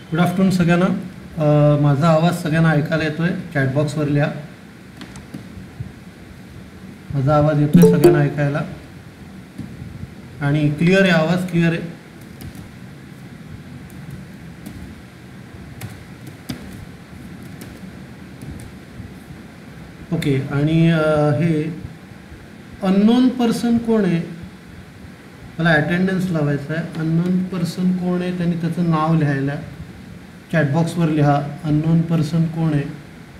Good afternoon सगळ्यांना. माझा आवाज सगळ्यांना ऐकायला येतोय? चॅटबॉक्सवर लिहा. माझा आवाज येतोय सगळ्यांना ऐकायला? आणि क्लिअर आहे? आवाज क्लिअर आहे? ओके. आणि हे अननोन पर्सन कोण आहे? मला अटेंडन्स लावायचं आहे. अननोन पर्सन कोण आहे त्यांनी त्याचं नाव लिहायला चॅटबॉक्सवर लिहा. अननोन पर्सन कोण आहे?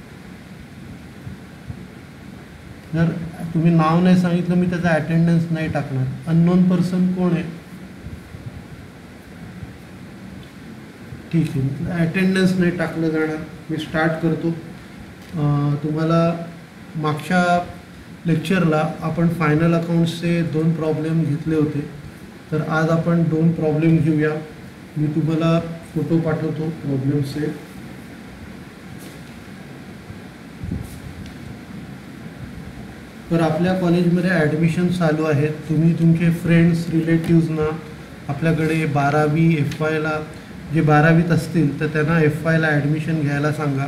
जर तुम्ही नाव नाही सांगितलं मी त्याचा अटेंडन्स नाही टाकणार. अननोन पर्सन कोण आहे? ठीक आहे, अटेंडन्स नाही टाकलं जाणार. मी स्टार्ट करतो. तुम्हाला मागच्या लेक्चरला आपण फायनल अकाउंट्सचे 2 प्रॉब्लेम घेतले होते. तर आज आपण 2 प्रॉब्लेम घेऊया. मी तुम्हाला फोटो पाठवतो प्रॉब्लेमचे. तर आपल्या कॉलेजमध्ये ॲडमिशन चालू आहेत. तुम्ही तुमचे फ्रेंड्स रिलेटिव्सना आपल्याकडे 12वी FYला जे 12वीत असतील तर त्यांना FYला ॲडमिशन घ्यायला सांगा.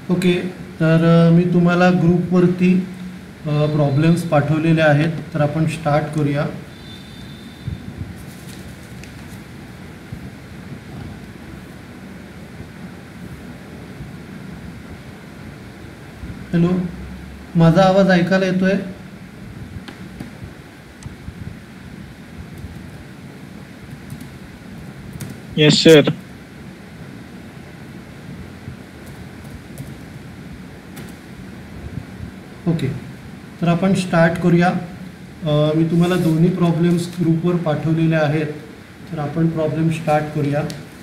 ओके, तर मी तुम्हाला ग्रुपवरती प्रॉब्लेम्स पाठवलेले आहेत, तर आपण स्टार्ट करूया. हॅलो, माझा आवाज ऐकायला येतोय? Yes sir. ओके, तर आपण स्टार्ट करूया. मी तुम्हाला दोन्ही प्रॉब्लेम्स ग्रुपवर पाठवलेले आहेत, तर आपण प्रॉब्लेम स्टार्ट करूया.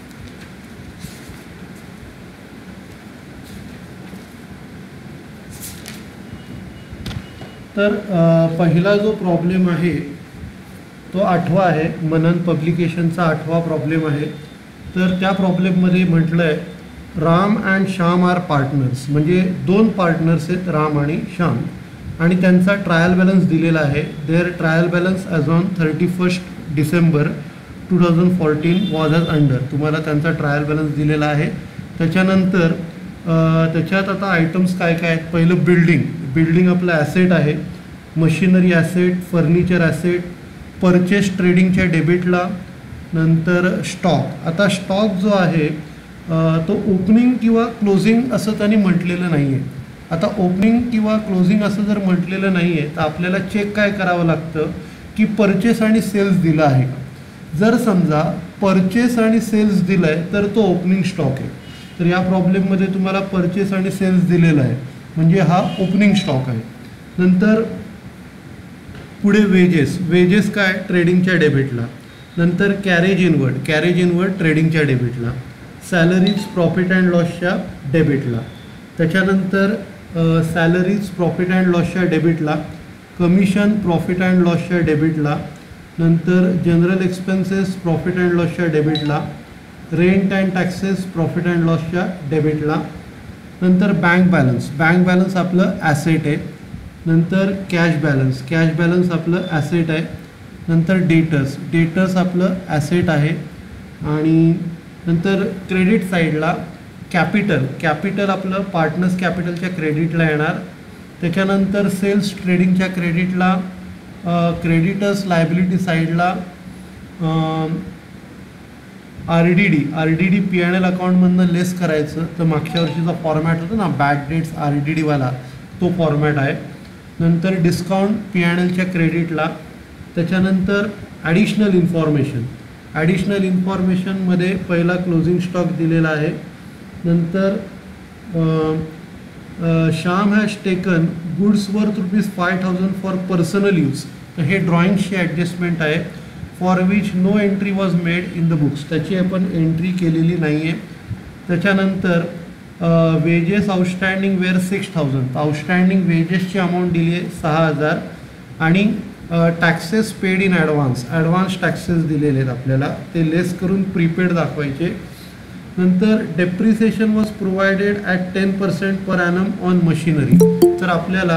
तर पहिला जो प्रॉब्लेम आहे तो 8वा आहे, मनन पब्लिकेशनचा 8वा प्रॉब्लेम आहे. तर त्या प्रॉब्लेममध्ये म्हटलं आहे Ram and Shyam are partners, म्हणजे दोन पार्टनर्स आहेत राम आणि श्याम, आणि त्यांचा ट्रायल बॅलन्स दिलेला आहे. Their trial balance as on 31 December 2014 was as under. तुम्हाला त्यांचा ट्रायल बॅलन्स दिलेला आहे. त्याच्यानंतर त्याच्यात आता आयटम्स काय काय आहेत. पहिलं बिल्डिंग आपलं ॲसेट आहे, machinery asset, furniture asset, purchase ट्रेडिंगच्या डेबिटला, नंतर स्टॉक. आता स्टॉक जो आहे तो ओपनिंग किंवा क्लोजिंग असं त्यांनी म्हटलेलं नाही आहे. आता ओपनिंग किंवा क्लोजिंग असं जर म्हटलेलं नाही आहे तर आपल्याला चेक काय करावं लागतं की परचेस आणि सेल्स दिला आहे का. जर समजा परचेस आणि सेल्स दिलं आहे तर तो ओपनिंग स्टॉक आहे. तर या प्रॉब्लेममध्ये तुम्हाला परचेस आणि सेल्स दिलेला आहे, म्हणजे हा ओपनिंग स्टॉक आहे. नंतर पुढे वेजेस काय ट्रेडिंगच्या डेबिटला, नंतर कॅरेज इनवर्ड ट्रेडिंगच्या डेबिटला, सॅलरीज प्रॉफिट अँड लॉसच्या डेबिटला, त्याच्यानंतर सॅलरीज प्रॉफिट अँड लॉसच्या डेबिटला, कमिशन प्रॉफिट अँड लॉसच्या डेबिटला, नंतर जनरल एक्सपेन्सेस प्रॉफिट अँड लॉसच्या डेबिटला, rent and taxes profit and लॉसच्या डेबिटला, नंतर बँक बॅलन्स आपलं ॲसेट आहे, नंतर कॅश बॅलन्स आपलं ॲसेट आहे, नंतर डेटर्स आपलं ॲसेट आहे, आणि नंतर क्रेडिट साईडला कॅपिटल आपलं पार्टनर्स कॅपिटलच्या क्रेडिटला येणार. त्याच्यानंतर सेल्स ट्रेडिंगच्या क्रेडिटला, क्रेडिटर्स लायबिलिटी साईडला आर डी डी P&L अकाउंटमधनं लेस करायचं. तर मागच्या वर्षीचा फॉर्मॅट होता ना बॅक डेट्स RDD वाला, तो फॉर्मॅट आहे. नंतर डिस्काउंट P&Lच्या क्रेडिटला. त्याच्यानंतर ॲडिशनल इन्फॉर्मेशनमध्ये पहिला क्लोजिंग स्टॉक दिलेला आहे. नंतर Shyam has taken goods worth ₹5,000 for personal use. तर हे ड्रॉइंगची ॲडजस्टमेंट आहे, for which no entry was made in the books. त्याची आपण एंट्री केलेली नाही आहे. त्याच्यानंतर वेजेस आउटस्टँडिंग वेअर 6,000. आउटस्टँडिंग वेजेसची अमाऊंट दिली आहे 6,000, आणि taxes paid in advance taxes दिलेले आहेत आपल्याला, ते लेस करून प्रीपेड दाखवायचे. नंतर depreciation was provided at 10% per annum on machinery. तर आपल्याला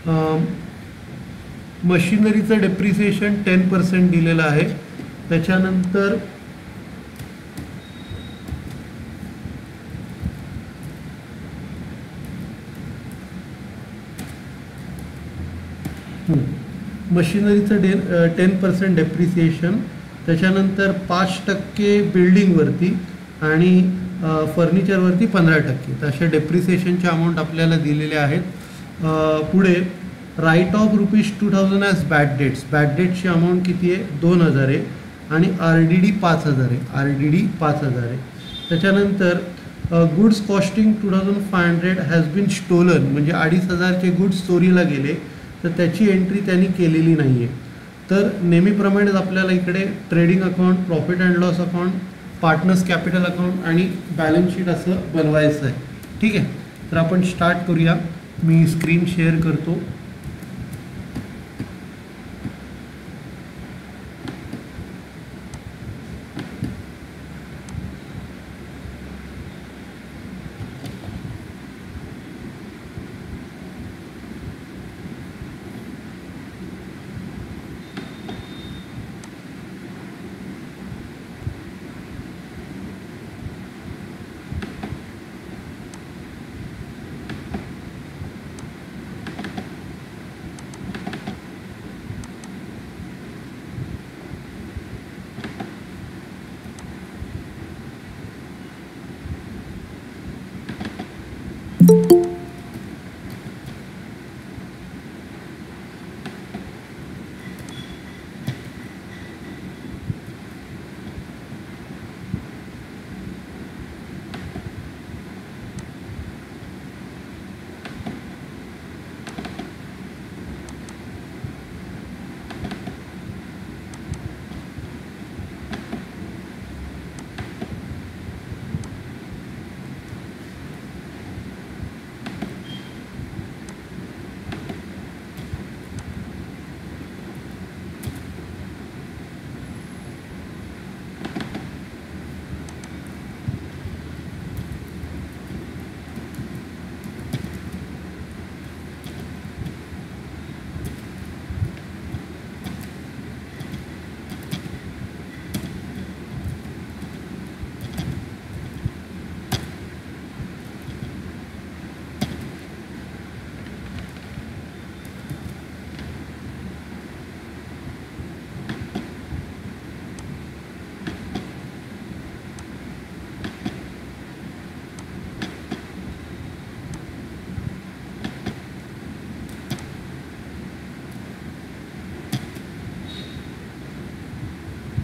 मशिनरीचं डेप्रिसिएशन 10% दिलेलं आहे. त्याच्यानंतर मशिनरीचं 10% डेप्रिसिएशन, त्याच्यानंतर 5% बिल्डिंगवरती आणि फर्निचरवरती 15%. तर अशा डेप्रिसिएशनचे अमाऊंट आपल्याला दिलेले आहेत. पुढे राईट ऑफ ₹2,000 ॲज बॅड डेट्सची अमाऊंट किती आहे 2,000 आहे, आणि RDD 5,000 आहे. त्याच्यानंतर goods costing 2,500 has been stolen, म्हणजे 2,500चे गुड्स चोरीला गेले, तर त्याची एंट्री त्यांनी केलेली नाही आहे. तर नेहमीप्रमाणेच आपल्याला इकडे trading account, profit and loss account, partners capital account आणि बॅलन्स शीट असं बनवायचं आहे. ठीक आहे, तर आपण स्टार्ट करूया. मी स्क्रीन शेअर करतो.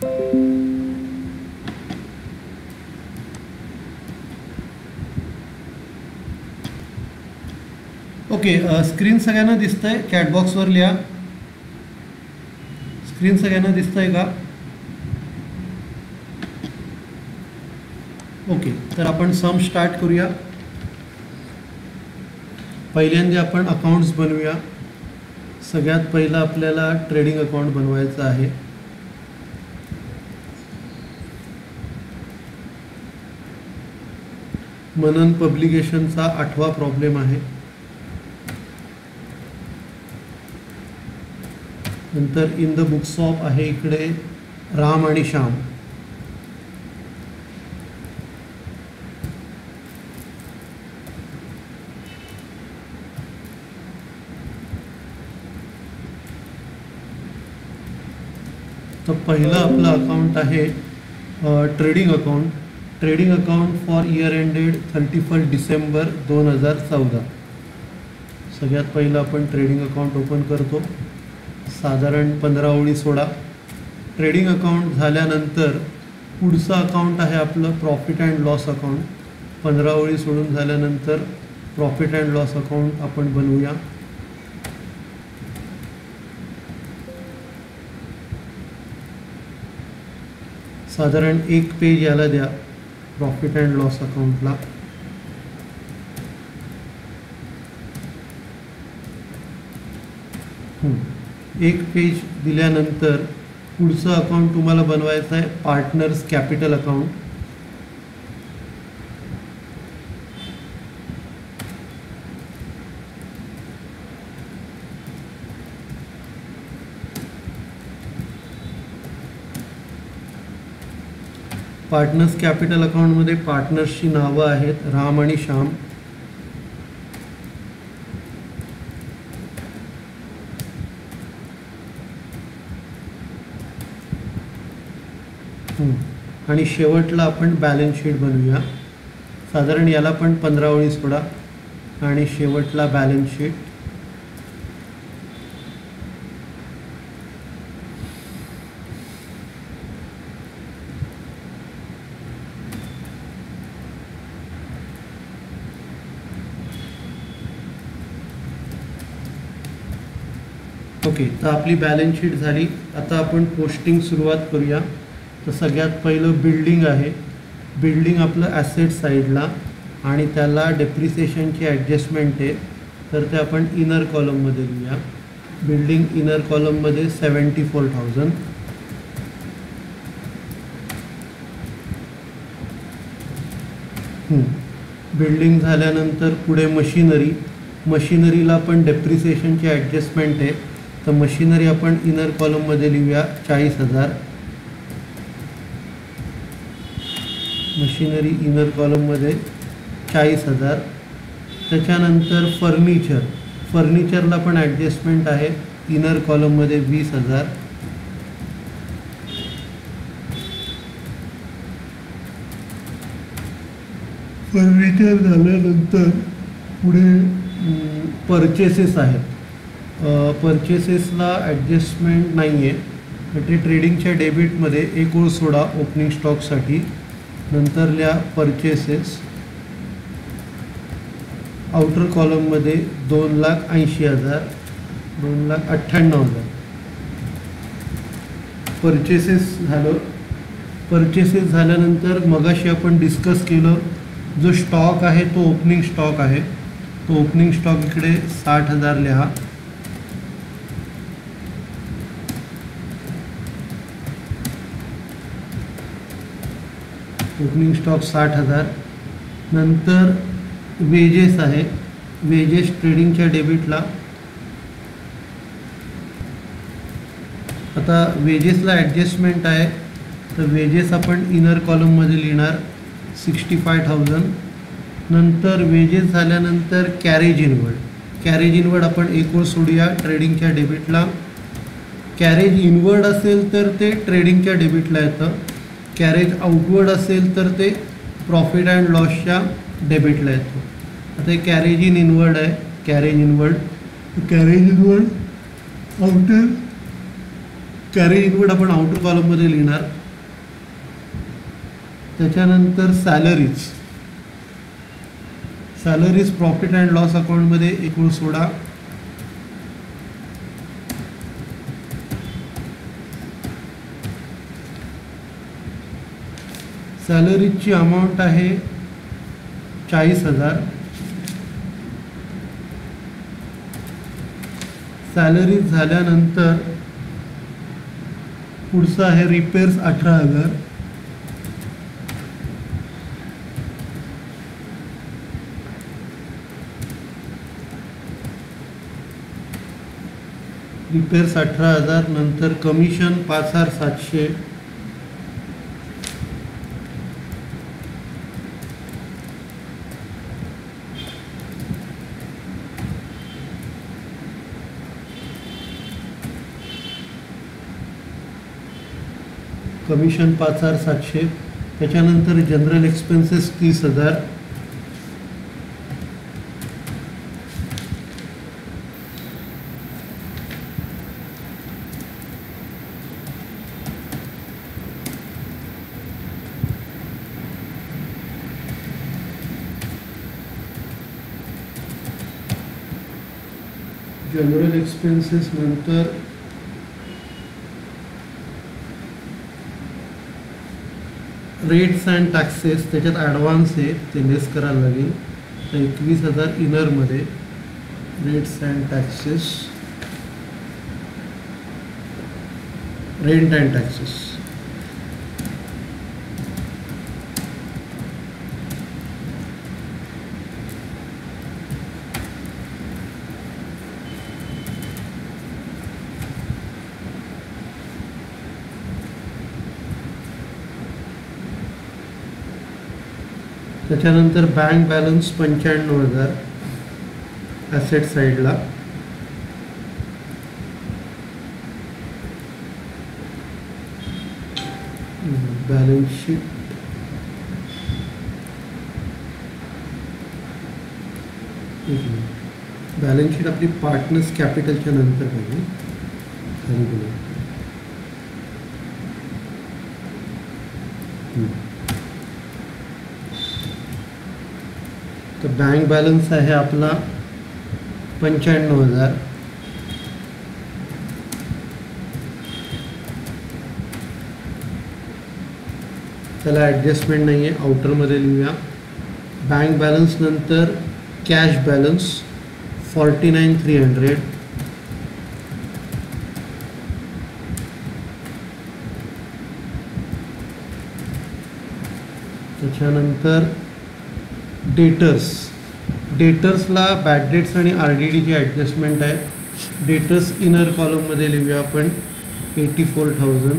ओके, स्क्रीन सगळ्यांना दिसतंय? चॅट बॉक्सवर लिहा. स्क्रीन सगळ्यांना दिसतंय का? ओके, तर आपण सम स्टार्ट करूया. पहिल्यांदा आपण अकाउंट्स बनवूया. सगळ्यात पहिलं आपल्याला ट्रेडिंग अकाउंट बनवायचं आहे. मनन पब्लिकेशनचा 8वा प्रॉब्लेम आहे. नंतर इन द बुक्स ऑफ आहे इकडे राम आणि श्याम. तर पहिलं आपलं अकाउंट आहे trading account. Trading account for year ended 31 December 2014. सगळ्यात पहिलं आपण ट्रेडिंग अकाउंट ओपन करतो. साधारण 15 ओळी सोडा. ट्रेडिंग अकाउंट झाल्यानंतर पुढचं अकाउंट आहे आपलं प्रॉफिट अँड लॉस अकाउंट. 15 ओळी सोडून झाल्यानंतर प्रॉफिट अँड लॉस अकाउंट आपण बनवूया. साधारण 1 पेज याला द्या प्रॉफिट अँड लॉस अकाउंटला. एक पेज दिल्यानंतर पुढचं अकाउंट तुम्हाला बनवायचं आहे partners capital account. Partners capital अकाउंटमध्ये पार्टनर्सची नावं आहेत राम आणि श्याम. आणि शेवटला आपण बॅलन्स शीट बनवूया. साधारण याला पण 15 ओळी सोडा आणि शेवटला बॅलन्स शीट. ओके, तर आपली बॅलन्स शीट झाली. आता आपण पोस्टिंग सुरुवात करूया. तर सगळ्यात पहिलं बिल्डिंग आहे. बिल्डिंग आपलं ॲसेट साईडला आणि त्याला डेप्रिसिएशनची ॲडजस्टमेंट आहे, तर ते आपण इनर कॉलममध्ये लिहूया. बिल्डिंग इनर कॉलममध्ये 74,000. बिल्डिंग झाल्यानंतर पुढे मशिनरी. मशिनरीला पण डेप्रिसिएशनची ॲडजस्टमेंट आहे, तर मशिनरी आपण इनर कॉलममध्ये लिहूया 40,000. मशिनरी इनर कॉलममध्ये 40,000. त्याच्यानंतर फर्निचर. फर्निचरला पण ॲडजस्टमेंट आहे इनर कॉलममध्ये 20,000. फर्निचर झाल्यानंतर पुढे परचेसेस आहेत. परचेसेसला ॲडजस्टमेंट नाही आहे, तर ते ट्रेडिंगच्या डेबिटमध्ये 1 ओळ सोडा ओपनिंग स्टॉकसाठी. नंतर लिहा परचेसेस. आउटर कॉलममध्ये 2,80,000, 2,98,000. परचेसेस झालं. परचेसेस झाल्यानंतर मगाशी आपण डिस्कस केलं जो स्टॉक आहे तो ओपनिंग स्टॉक आहे. तो ओपनिंग स्टॉक इकडे 60,000 लिहा. Opening stock 60,000. नंतर वेजेस आहे. वेजेस ट्रेडिंगच्या डेबिटला. आता वेजेसला ॲडजस्टमेंट आहे, तर वेजेस आपण इनर कॉलममध्ये लिहिणार 65,000. नंतर वेजेस झाल्यानंतर कॅरेज इनवर्ड. कॅरेज इनवर्ड आपण 1 ओळ सोडूया ट्रेडिंगच्या डेबिटला. कॅरेज इनवर्ड असेल तर ते ट्रेडिंगच्या डेबिटला येतं. कॅरेज आउटवर्ड असेल तर ते प्रॉफिट अँड लॉसच्या डेबिटला येतो. आता हे कॅरेज इन इनवर्ड आहे. Carriage inward outer. Carriage inward आपण आउटर कॉलममध्ये लिहिणार त्याच्यानंतर सॅलरीज प्रॉफिट अँड लॉस अकाउंटमध्ये एकूण सोडा. सॅलरीजची अमाऊंट आहे 40,000. सॅलरीज झाल्यानंतर पुढचं आहे रिपेअर्स 18,000. रिपेअर्स 18,000 नंतर कमिशन 5,700. कमिशन 5,700. त्याच्यानंतर जनरल एक्सपेन्सेस 30,000. जनरल एक्सपेन्सेस नंतर रेट्स अँड टॅक्सेस, त्याच्यात ॲडव्हान्स आहे ते लेस करायला लागेल. तर 21,000 इनरमध्ये rates and taxes, rent and taxes. त्याच्यानंतर बँक बॅलन्स 95,000 ॲसेट साईडला. बॅलन्स शीट आपली पार्टनर्स कॅपिटलच्या नंतर पाहिजे. तर बँक बॅलन्स आहे आपला 95,000. त्याला ॲडजस्टमेंट नाही आहे, आउटरमध्ये लिहूया. बँक बॅलन्स नंतर कॅश बॅलन्स 49,300. त्याच्यानंतर डेटर्सला बॅड डेट्स आणि RDDची ॲडजस्टमेंट आहे. डेटर्स इनर कॉलममध्ये लिहूया आपण 84,000.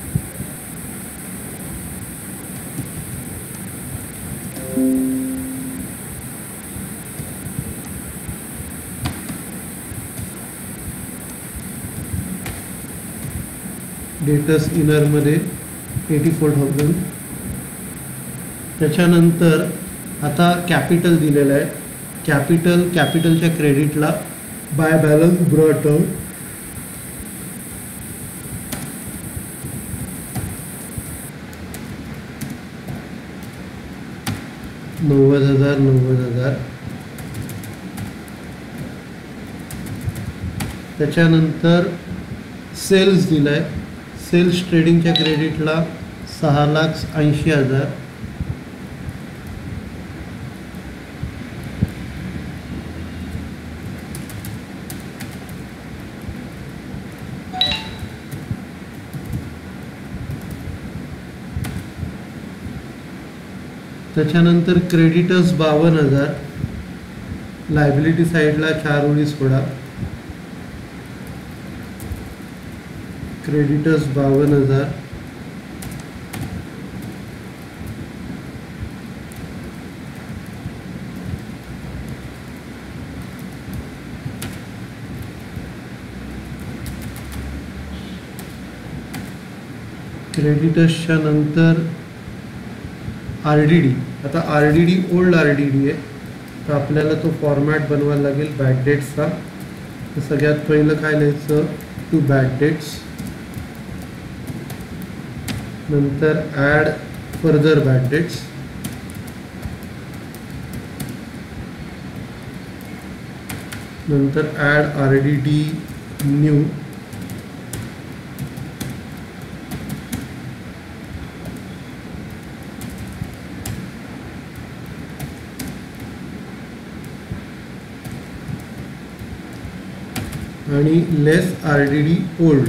डेटर्स इनरमध्ये 84,000. त्याच्यानंतर आता कॅपिटल दिलेलं आहे. कॅपिटलच्या क्रेडिटला बाय बॅलन्स ब्रॉट आउट. $90,000. त्याच्यानंतर सेल्स दिलाय. सेल्स ट्रेडिंगच्या क्रेडिटला 6,80,000. त्याच्यानंतर क्रेडिटर्स 52,000. लायबिलिटी साईडला 4 ओळी सोडा. क्रेडिटर्स 52,000. क्रेडिटर्सच्या नंतर RDD. आता RDD ओल्ड RDD आहे, तर आपल्याला तो फॉर्मॅट बनवायला लागेल बॅड डेट्सचा. तर सगळ्यात पहिलं काय लिहायचं, टू बॅड डेट्स. नंतर ॲड फर्दर बॅड डेट्स. नंतर ॲड RDD न्यू. आणि लेस RDD ओल्ड.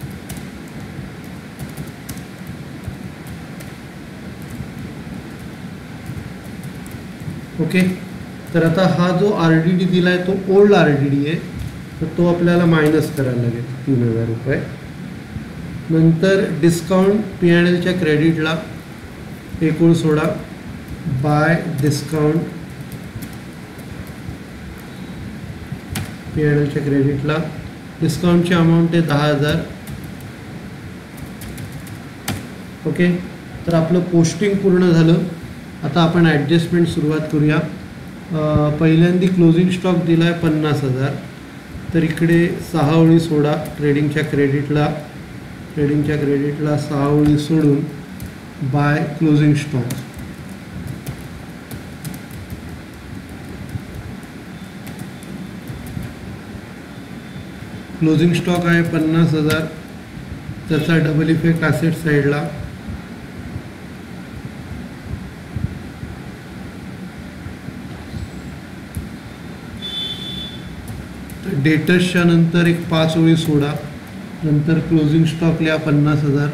ओके. तर आता हा जो RDD दिला आहे तो ओल्ड RDD आहे, तर तो आपल्याला मायनस करायला लागेल 3000 रुपये. नंतर डिस्काउंट P&Lच्या क्रेडिटला एक ओळ सोडा. बाय डिस्काउंट P&Lच्या क्रेडिटला डिस्काउंटची अमाऊंट आहे 10,000. ओके. तर आपलं पोस्टिंग पूर्ण झालं. आता आपण ॲडजस्टमेंट सुरुवात करूया. पहिल्यांदी क्लोजिंग स्टॉक दिला आहे 50,000, तर इकडे 6 ओळी सोडा. ट्रेडिंगच्या क्रेडिटला 6 ओळी सोडून by closing stock. Closing stock आहे 50,000, त्याचा डबल इफेक्ट ॲसेट साईडला. डेटर्सच्या नंतर एक 5 ओळी सोडा. नंतर क्लोजिंग स्टॉक लिहा 50,000.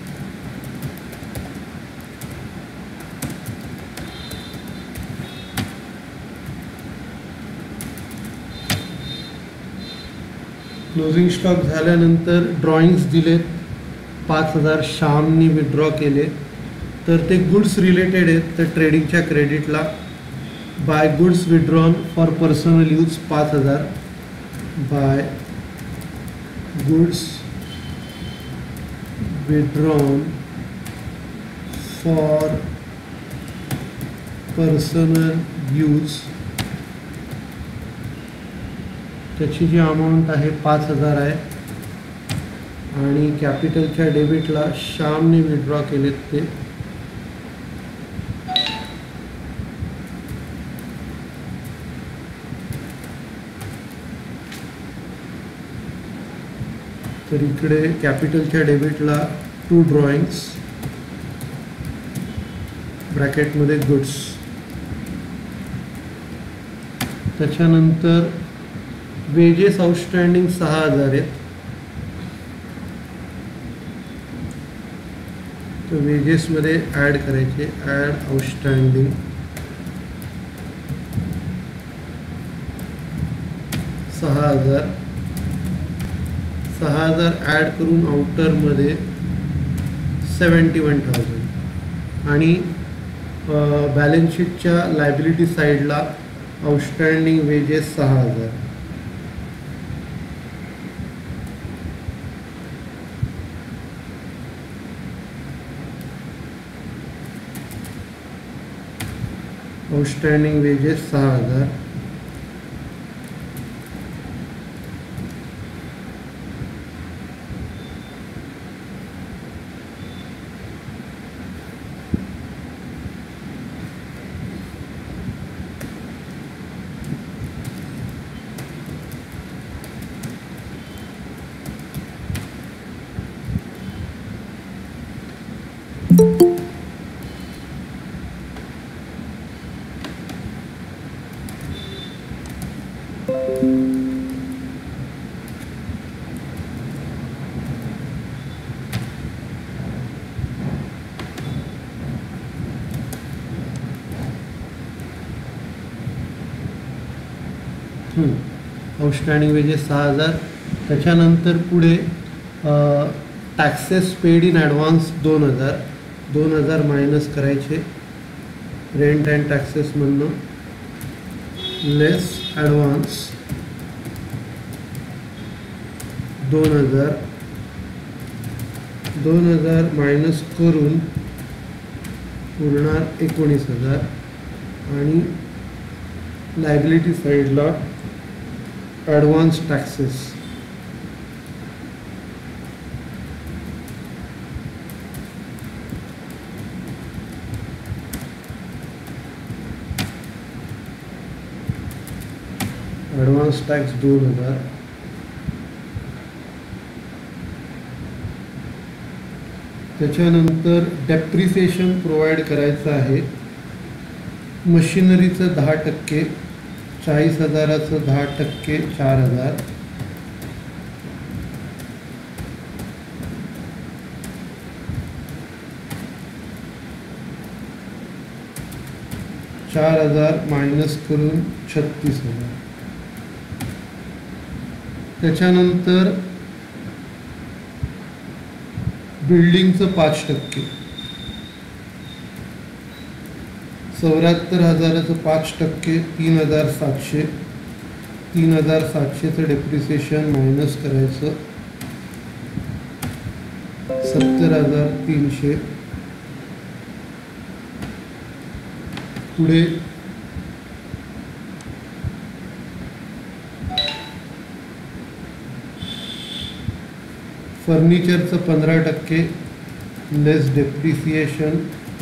क्लोजिंग स्टॉक झाल्यानंतर ड्रॉइंग्स दिलेत 5,000 श्यामनी विड्रॉ केले, तर ते गुड्स रिलेटेड आहेत. तर ट्रेडिंगच्या क्रेडिटला by goods withdrawn for personal use 5,000. By goods withdrawn for personal use, त्याची जी अमाऊंट आहे 5,000 आहे. आणि कॅपिटलच्या डेबिटला श्यामने विड्रॉ केलेत ते तर इकडे कॅपिटलच्या डेबिटला 2 ड्रॉइंग्स ब्रॅकेटमध्ये गुड्स. त्याच्यानंतर वेजेस आउटस्टँडिंग 6,000 आहेत, तर वेजेसमध्ये ॲड करायचे. ॲड आउटस्टँडिंग 6,000 ॲड करून आउटरमध्ये 71,000. आणि बॅलन्स शीटच्या लायबिलिटी साईडला outstanding wages 6,000. Outstanding wages 6,000. Outstanding wages 6,000. त्याच्यानंतर पुढे taxes paid in advance 2,000 minus करायचे रेंट अँड टॅक्सेसमधनं. लेस ॲडव्हान्स 2,000 मायनस करून उरणार 19,000. आणि लायबिलिटी साईडला ॲडव्हान्स टॅक्सेस ॲडव्हान्स टॅक्स 2000, त्याच्यानंतर डेप्रिसिएशन प्रोव्हाइड करायचं आहे. मशिनरीचं 10%, 40,000चं 10%, 4,000. मायनस करून 36,000. त्याच्यानंतर बिल्डिंगचं 5%, 74,000चं 5%, 3,700. 3,700चं डेप्रिसिएशन मायनस करायचं, 70,300. पुढे फर्निचरचं 15%, लेस डेप्रिसिएशन.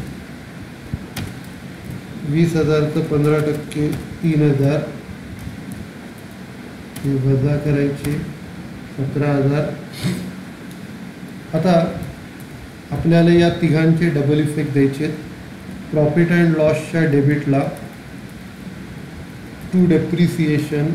20,000चं 15%, 3,000. हे वजा करायचे, 17,000. आता आपल्याला या तिघांचे डबल इफेक्ट द्यायचे. प्रॉफिट अँड लॉसच्या डेबिटला to depreciation,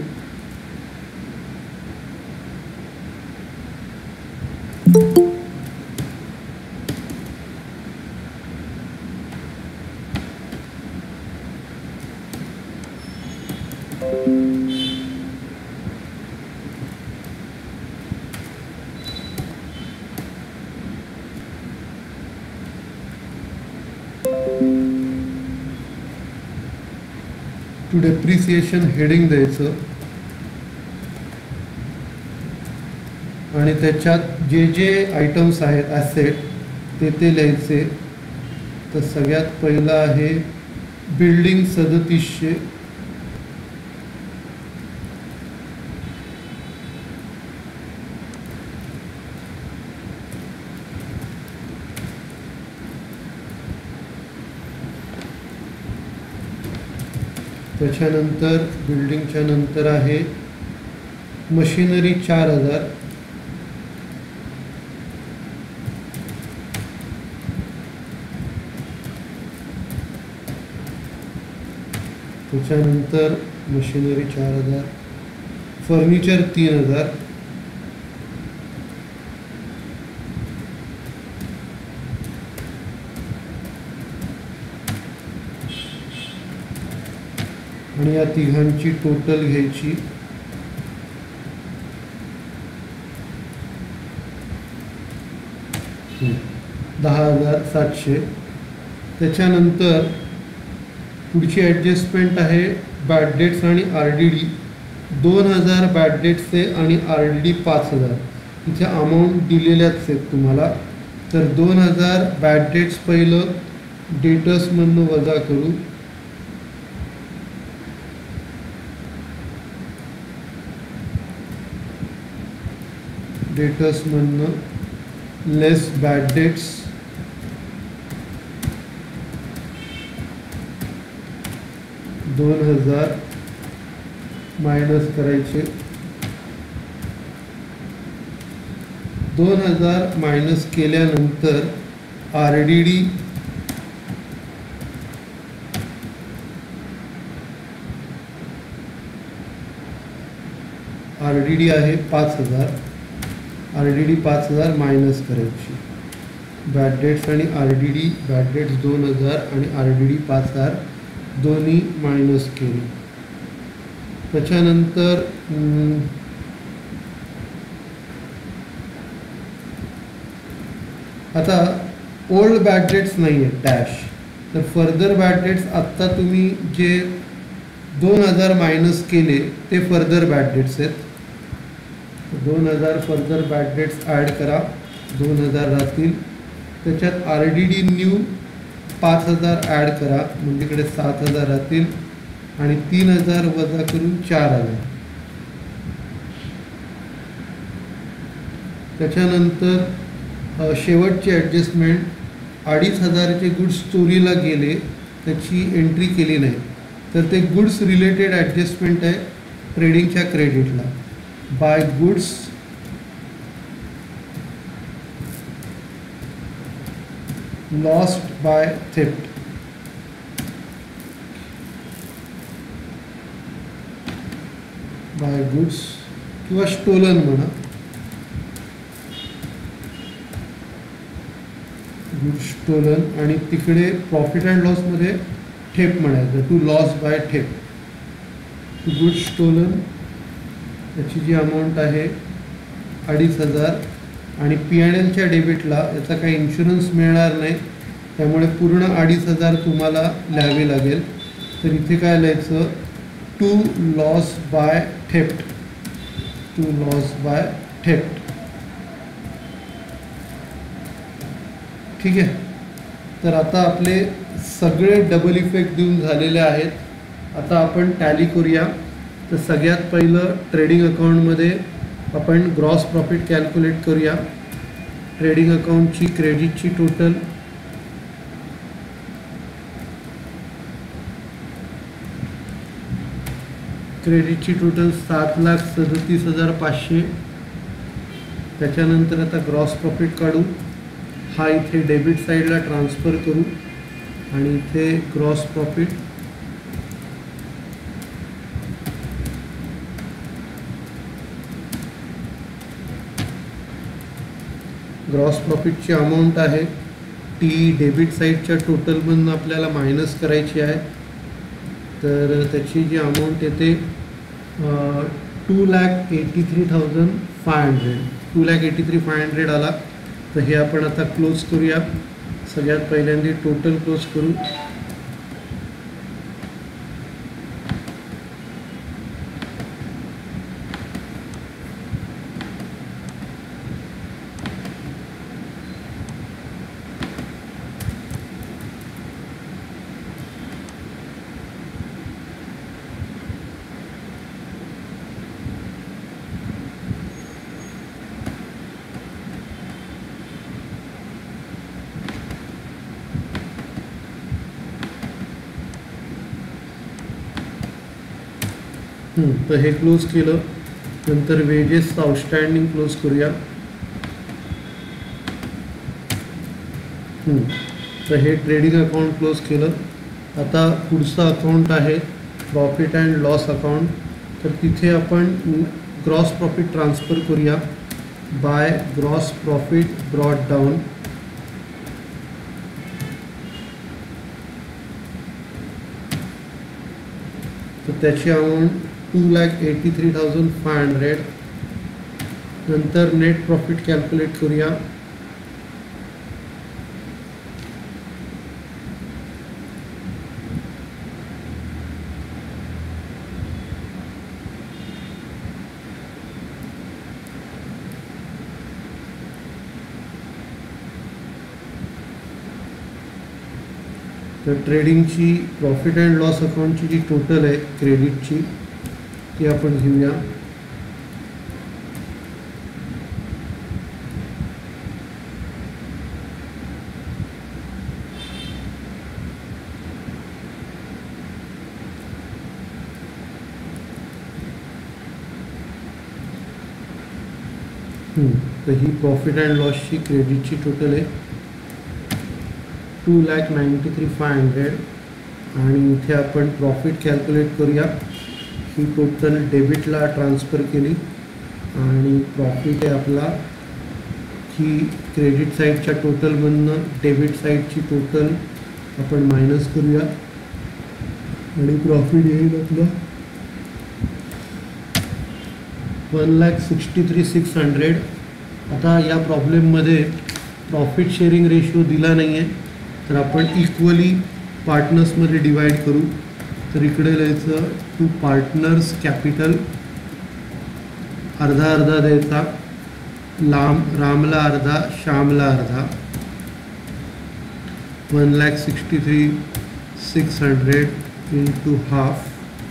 to depreciation heading द्यायचं आणि त्याच्यात जे जे आयटम्स आहेत ॲसेट ते लिहायचे. तर सगळ्यात पहिलं आहे बिल्डिंग 3700, त्याच्यानंतर बिल्डिंगच्या नंतर आहे मशिनरी 4,000, त्याच्यानंतर मशिनरी 4,000, फर्निचर 3,000, आणि या तिघांची टोटल घ्यायची, 10,700. त्याच्यानंतर पुढची ॲडजस्टमेंट आहे बॅड डेट्स आणि RDD. 2,000 बॅड डेट्सचे आणि RDD 5,000. इथे अमाऊंट दिलेल्याच आहेत तुम्हाला. तर 2,000 बॅड डेट्स पहिलं डेटर्समधून वजा करू, डेटर्समधनं लेस बॅड डेट्स, 2,000 मायनस करायचे, 2,000 मायनस केल्यानंतर RDD आहे 5,000. RDD 5,000 मायनस करायची. बॅड डेट्स आणि RDD, बॅड डेट्स 2,000 आणि RDD 5,000 दोन्ही मायनस केले. त्याच्यानंतर आता ओल्ड बॅड डेट्स नाही आहेत डॅश. तर फर्दर बॅड डेट्स आत्ता तुम्ही जे 2,000 मायनस केले ते फर्दर बॅड डेट्स आहेत. 2,000 फर्दर बॅड डेट्स ॲड करा, 2,000 राहतील. त्याच्यात RDD न्यू 5,000 ॲड करा, म्हणजे इकडे 7,000 राहतील आणि 3,000 वजा करून 4,000. त्याच्यानंतर शेवटची ॲडजस्टमेंट 2,500चे गुड्स चोरीला गेले, त्याची एंट्री केली नाही. तर ते गुड्स रिलेटेड ॲडजस्टमेंट आहे. ट्रेडिंगच्या क्रेडिटला. By goods lost by theft. By goods किंवा स्टोलन म्हणा, गुड स्टोलन, आणि तिकडे प्रॉफिट अँड लॉसमध्ये ठेप म्हणायचं, to loss by theft. To good stolen याची जी अमाऊंट आहे 2,500, आणि P&Lच्या डेबिटला याचा काही इन्शुरन्स मिळणार नाही, त्यामुळे पूर्ण 2,500 तुम्हाला लिहावे लागेल. तर इथे काय लिहायचं, to loss by theft. To loss by theft. ठीक आहे. तर आता आपले सगळे डबल इफेक्ट देऊन झालेले आहेत. आता आपण टॅली करूया. तर सगळ्यात पहिलं ट्रेडिंग अकाउंटमध्ये आपण ग्रॉस प्रॉफिट कॅल्क्युलेट करूया. ट्रेडिंग अकाउंटची क्रेडिटची टोटल क्रेडिटची टोटल 7,37,500. त्याच्यानंतर आता ग्रॉस प्रॉफिट काढू. हा इथे डेबिट साईडला ट्रान्सफर करू आणि इथे ग्रॉस प्रॉफिट ग्रॉस प्रॉफिटची अमाऊंट आहे ती डेबिट साईडच्या टोटलमधून आपल्याला मायनस करायची आहे. तर त्याची जी अमाऊंट येते 2,83,500. 2,83,500 आला. तर हे आपण आता क्लोज करूया. सगळ्यात पहिल्यांदा टोटल क्लोज करू. तर हे क्लोज केलं. नंतर वेजेस आउटस्टँडिंग क्लोज करूया. तर हे ट्रेडिंग अकाउंट क्लोज केलं. आता पुढचं अकाउंट आहे प्रॉफिट अँड लॉस अकाउंट. तर तिथे आपण ग्रॉस प्रॉफिट ट्रान्सफर करूया. By gross profit brought down. तर त्याची अमाऊंट 2,83,500. नंतर नेट प्रॉफिट कॅल्क्युलेट करूया. तर ट्रेडिंगची प्रॉफिट अँड लॉस अकाउंटची जी टोटल आहे क्रेडिटची ती आपण घेऊया. तर ही प्रॉफिट अँड लॉसची क्रेडिटची टोटल आहे 2,93,500. आणि इथे आपण प्रॉफिट कॅल्क्युलेट करूया. ही टोटल डेबिटला ट्रान्सफर केली आणि प्रॉफिट आहे आपला ही क्रेडिट साईडच्या टोटलमधनं डेबिट साईडची टोटल आपण मायनस करूया आणि प्रॉफिट येईल आपलं 1,63,600. आता या प्रॉब्लेममध्ये प्रॉफिट शेअरिंग रेशो दिला नाही आहे, तर आपण इक्वली पार्टनर्समध्ये डिवाइड करू. तर इकडे लिहायचं टू पार्टनर्स कॅपिटल, अर्धा अर्धा द्यायचा. रामला अर्धा, श्यामला अर्धा. 1,63,600 इंटू हाफ.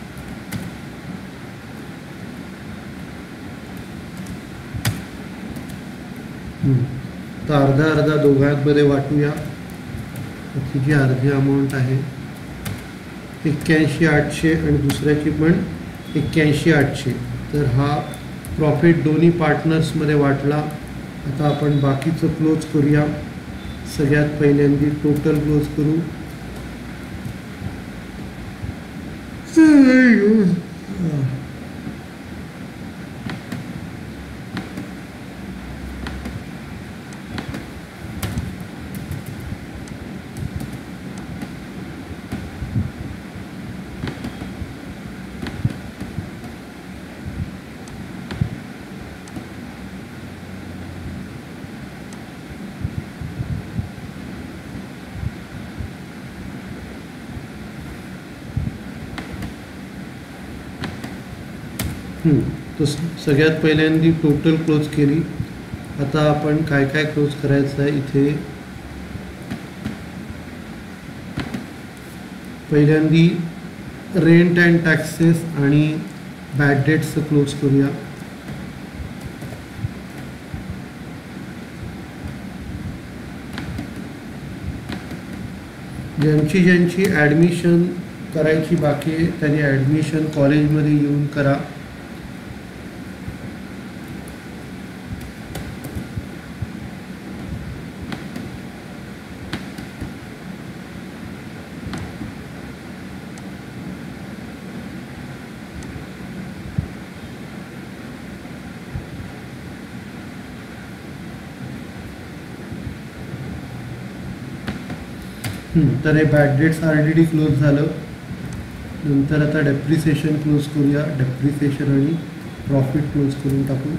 तर अर्धा अर्धा दोघांमध्ये वाटूया. त्याची जी अर्धी अमाऊंट आहे 81,800 आणि दुसऱ्याची पण 81,800. तर हा प्रॉफिट दोन्ही पार्टनर्समध्ये वाटला. आता आपण बाकीचं क्लोज करूया. सगळ्यात पहिल्यांदा टोटल क्लोज करू. तर सगळ्यात पहिल्यांदा टोटल क्लोज केली. आता आपण काय काय क्लोज करायचं आहे. इथे पहिल्यांदा रेंट अँड टॅक्सेस आणि बॅड डेट्सचं क्लोज करूया. ज्यांची ॲडमिशन करायची बाकी आहे त्यांनी ॲडमिशन कॉलेजमध्ये येऊन करा. तर हे बॅड डेट्स ऑलरेडी क्लोज झालं. नंतर आता डेप्रिसिएशन क्लोज करूया. डेप्रिसिएशन आणि प्रॉफिट क्लोज करून टाकू.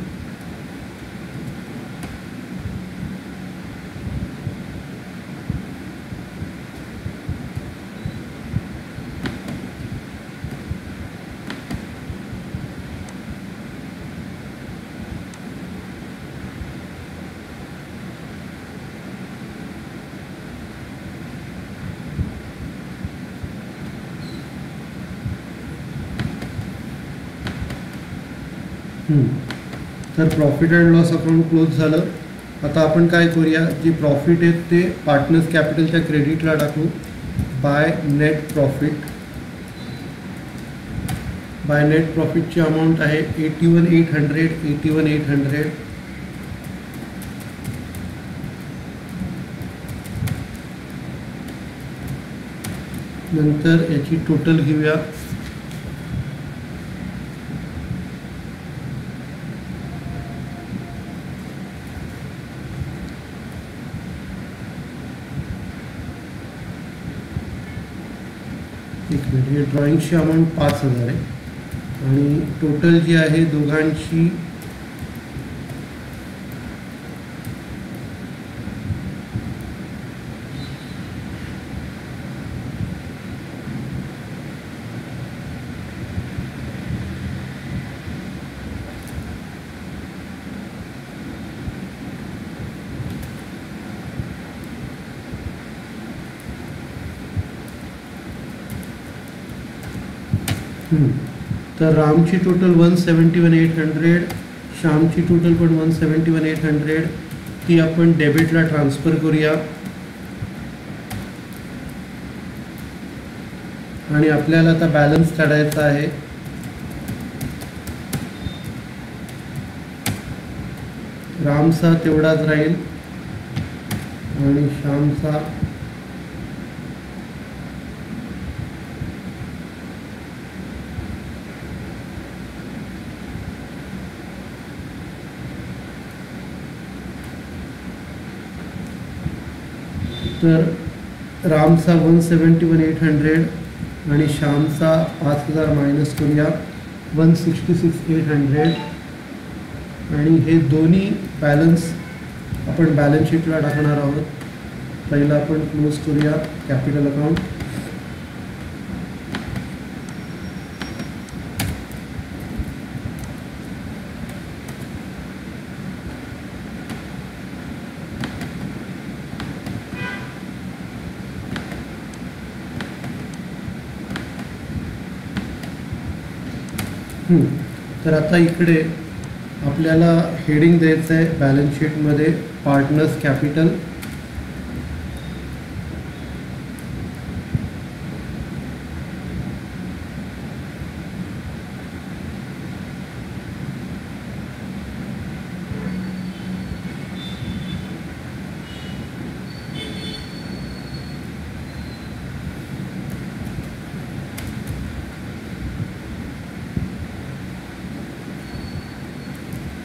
तर profit and loss account close झालं. आता आपण काय करूया, जे प्रॉफिट आहेत ते पार्टनर्स कॅपिटलच्या क्रेडिटला टाकू. By net profit. By net प्रॉफिटची अमाऊंट आहे 81,800. 81,800. नंतर याची टोटल घेऊया. एक मिनिट. हे ड्रॉइंगची अमाऊंट 5,000 आहे आणि टोटल जी आहे दोघांची तर रामची टोटल 171,800. श्यामची टोटल पण 171,800. ती आपण डेबिटला ट्रान्सफर करूया आणि आपल्याला आता बॅलन्स काढायचा आहे. रामचा तेवढाच राहील आणि श्यामचा तर रामचा 171,800 आणि श्यामचा 5,000 मायनस करूया 166,800. आणि हे दोन्ही बॅलन्स आपण बॅलन्स शीटला टाकणार आहोत. पहिला आपण क्लोज करूया कॅपिटल अकाउंट. तर आता इकडे आपल्याला हेडिंग द्यायचं आहे बॅलन्स शीटमध्ये पार्टनर्स कॅपिटल.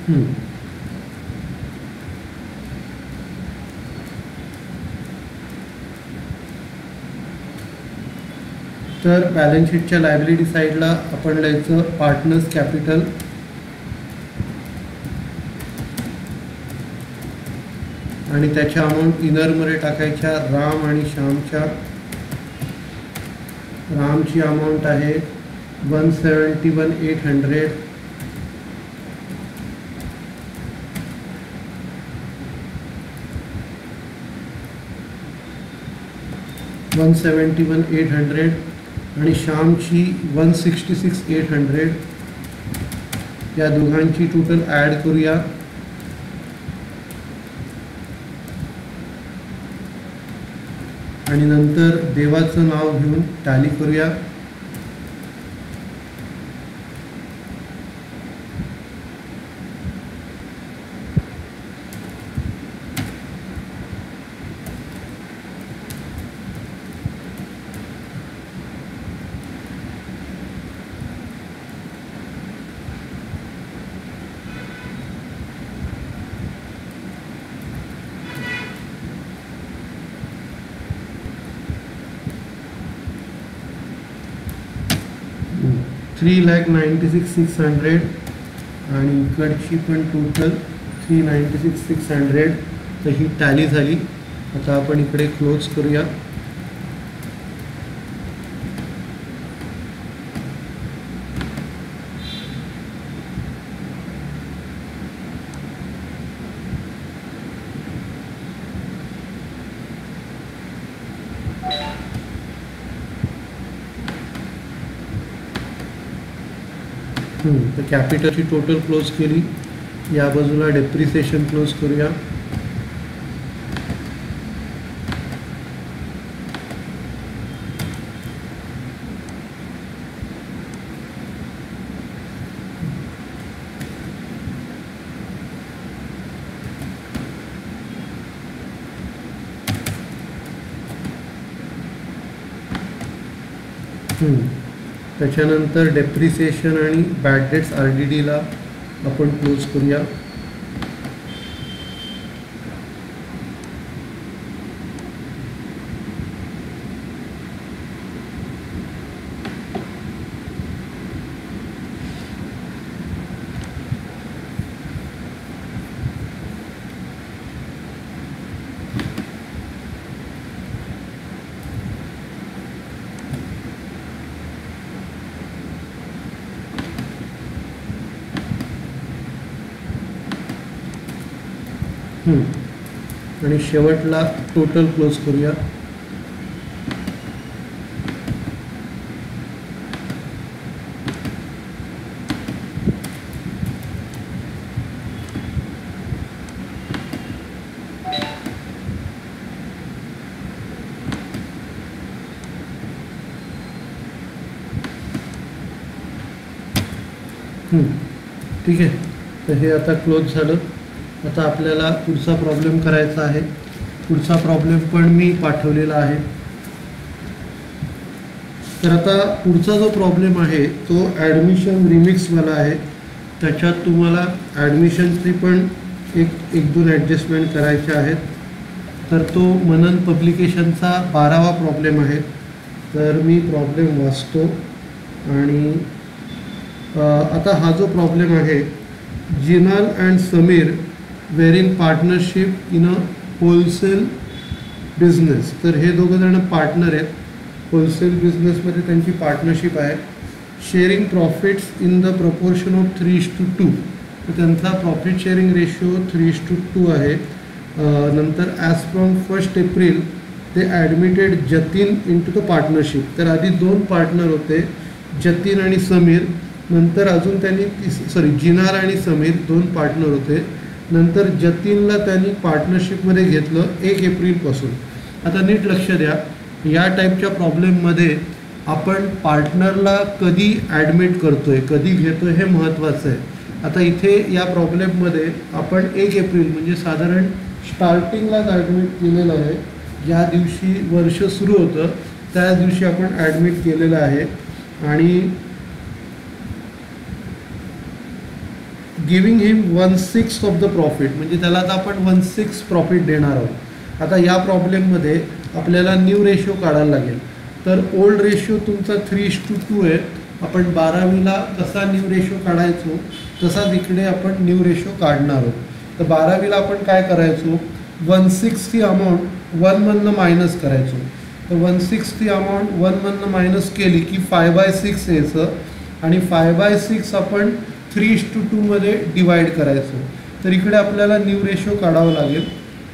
हं. तर बॅलन्स शीटच्या लायबिलिटी साईडला आपण लिहायचं पार्टनर्स कॅपिटल, आणि त्याच्या अमाऊंट इनरमध्ये टाकायच्या राम आणि श्यामच्या. रामची अमाऊंट आहे 171,800. आणि श्यामची 166,800. या दोघांची टोटल ॲड करूया. आणि नंतर देवाचं नाव घेऊन टॅली करूया. हं. 3,96,600 आणि इकडची पण टोटल 3,96,600. तर ही टॅली झाली. आता आपण इकडे क्लोज करूया. तर कॅपिटलची टोटल क्लोज केली. या बाजूला डेप्रिसिएशन क्लोज करूया. त्याच्यानंतर डेप्रिसिएशन आणि बॅड डेट्स RDDला आपण क्लोज करूया. आणि शेवटला टोटल क्लोज करूया. ठीक आहे. तर हे आता क्लोज झालं. आता आपल्याला पुढचा प्रॉब्लेम करायचा आहे. पुढचा प्रॉब्लेम पण मी पाठवलेला आहे. तर आता पुढचा जो प्रॉब्लेम आहे तो ॲडमिशन रिमिक्सवाला आहे. त्याच्यात तुम्हाला ॲडमिशनचे पण एक दोन ॲडजस्टमेंट करायचे आहेत. तर तो मनन पब्लिकेशनचा 12वा प्रॉब्लेम आहे. तर मी प्रॉब्लेम वाचतो. आणि आता हा जो प्रॉब्लेम आहे, Jinal and Samir were in partnership in a wholesale business. तर हे दोघं जण पार्टनर आहेत. होलसेल बिझनेसमध्ये त्यांची पार्टनरशिप आहे. Sharing profits in the proportion of 3:2. तर त्यांचा प्रॉफिट शेअरिंग रेशो 3:2 आहे. नंतर ॲज फ्रॉम 1 एप्रिल ते admitted Jatin into the partnership. तर आधी 2 पार्टनर होते, जतीन आणि समीर. नंतर अजून त्यांनी जिनाल आणि समीर 2 पार्टनर होते. नंतर जतीनला त्यांनी पार्टनरशिपमध्ये घेतलं 1 एप्रिलपासून. आता नीट लक्ष द्या, या टाईपच्या प्रॉब्लेममध्ये आपण पार्टनरला कधी ॲडमिट करतो आहे, कधी घेतो आहे, हे महत्त्वाचं आहे. आता इथे या प्रॉब्लेममध्ये आपण 1 एप्रिल म्हणजे साधारण स्टार्टिंगलाच ॲडमिट केलेलं आहे. ज्या दिवशी वर्ष सुरू होतं त्याच दिवशी आपण ॲडमिट केलेलं आहे. आणि giving him 1/6 of the profit, म्हणजे त्याला आता आपण 1/6 प्रॉफिट देणार आहोत. आता या प्रॉब्लेममध्ये आपल्याला न्यू रेशो काढायला लागेल. तर ओल्ड रेशो तुमचा 3:2 आहे. आपण 12वीला कसा न्यू रेशो काढायचो तसाच इकडे आपण न्यू रेशो काढणार आहोत. तर 12वीला आपण काय करायचो, 1/6 ही अमाऊंट 1मधनं मायनस करायचो. तर 1/6 ही अमाऊंट 1मधनं मायनस केली की 5/6 यायचं आणि 5/6 आपण 3:2 मध्ये डिवाइड करायचो. तर इकडे आपल्याला न्यू रेशो काढावं लागेल.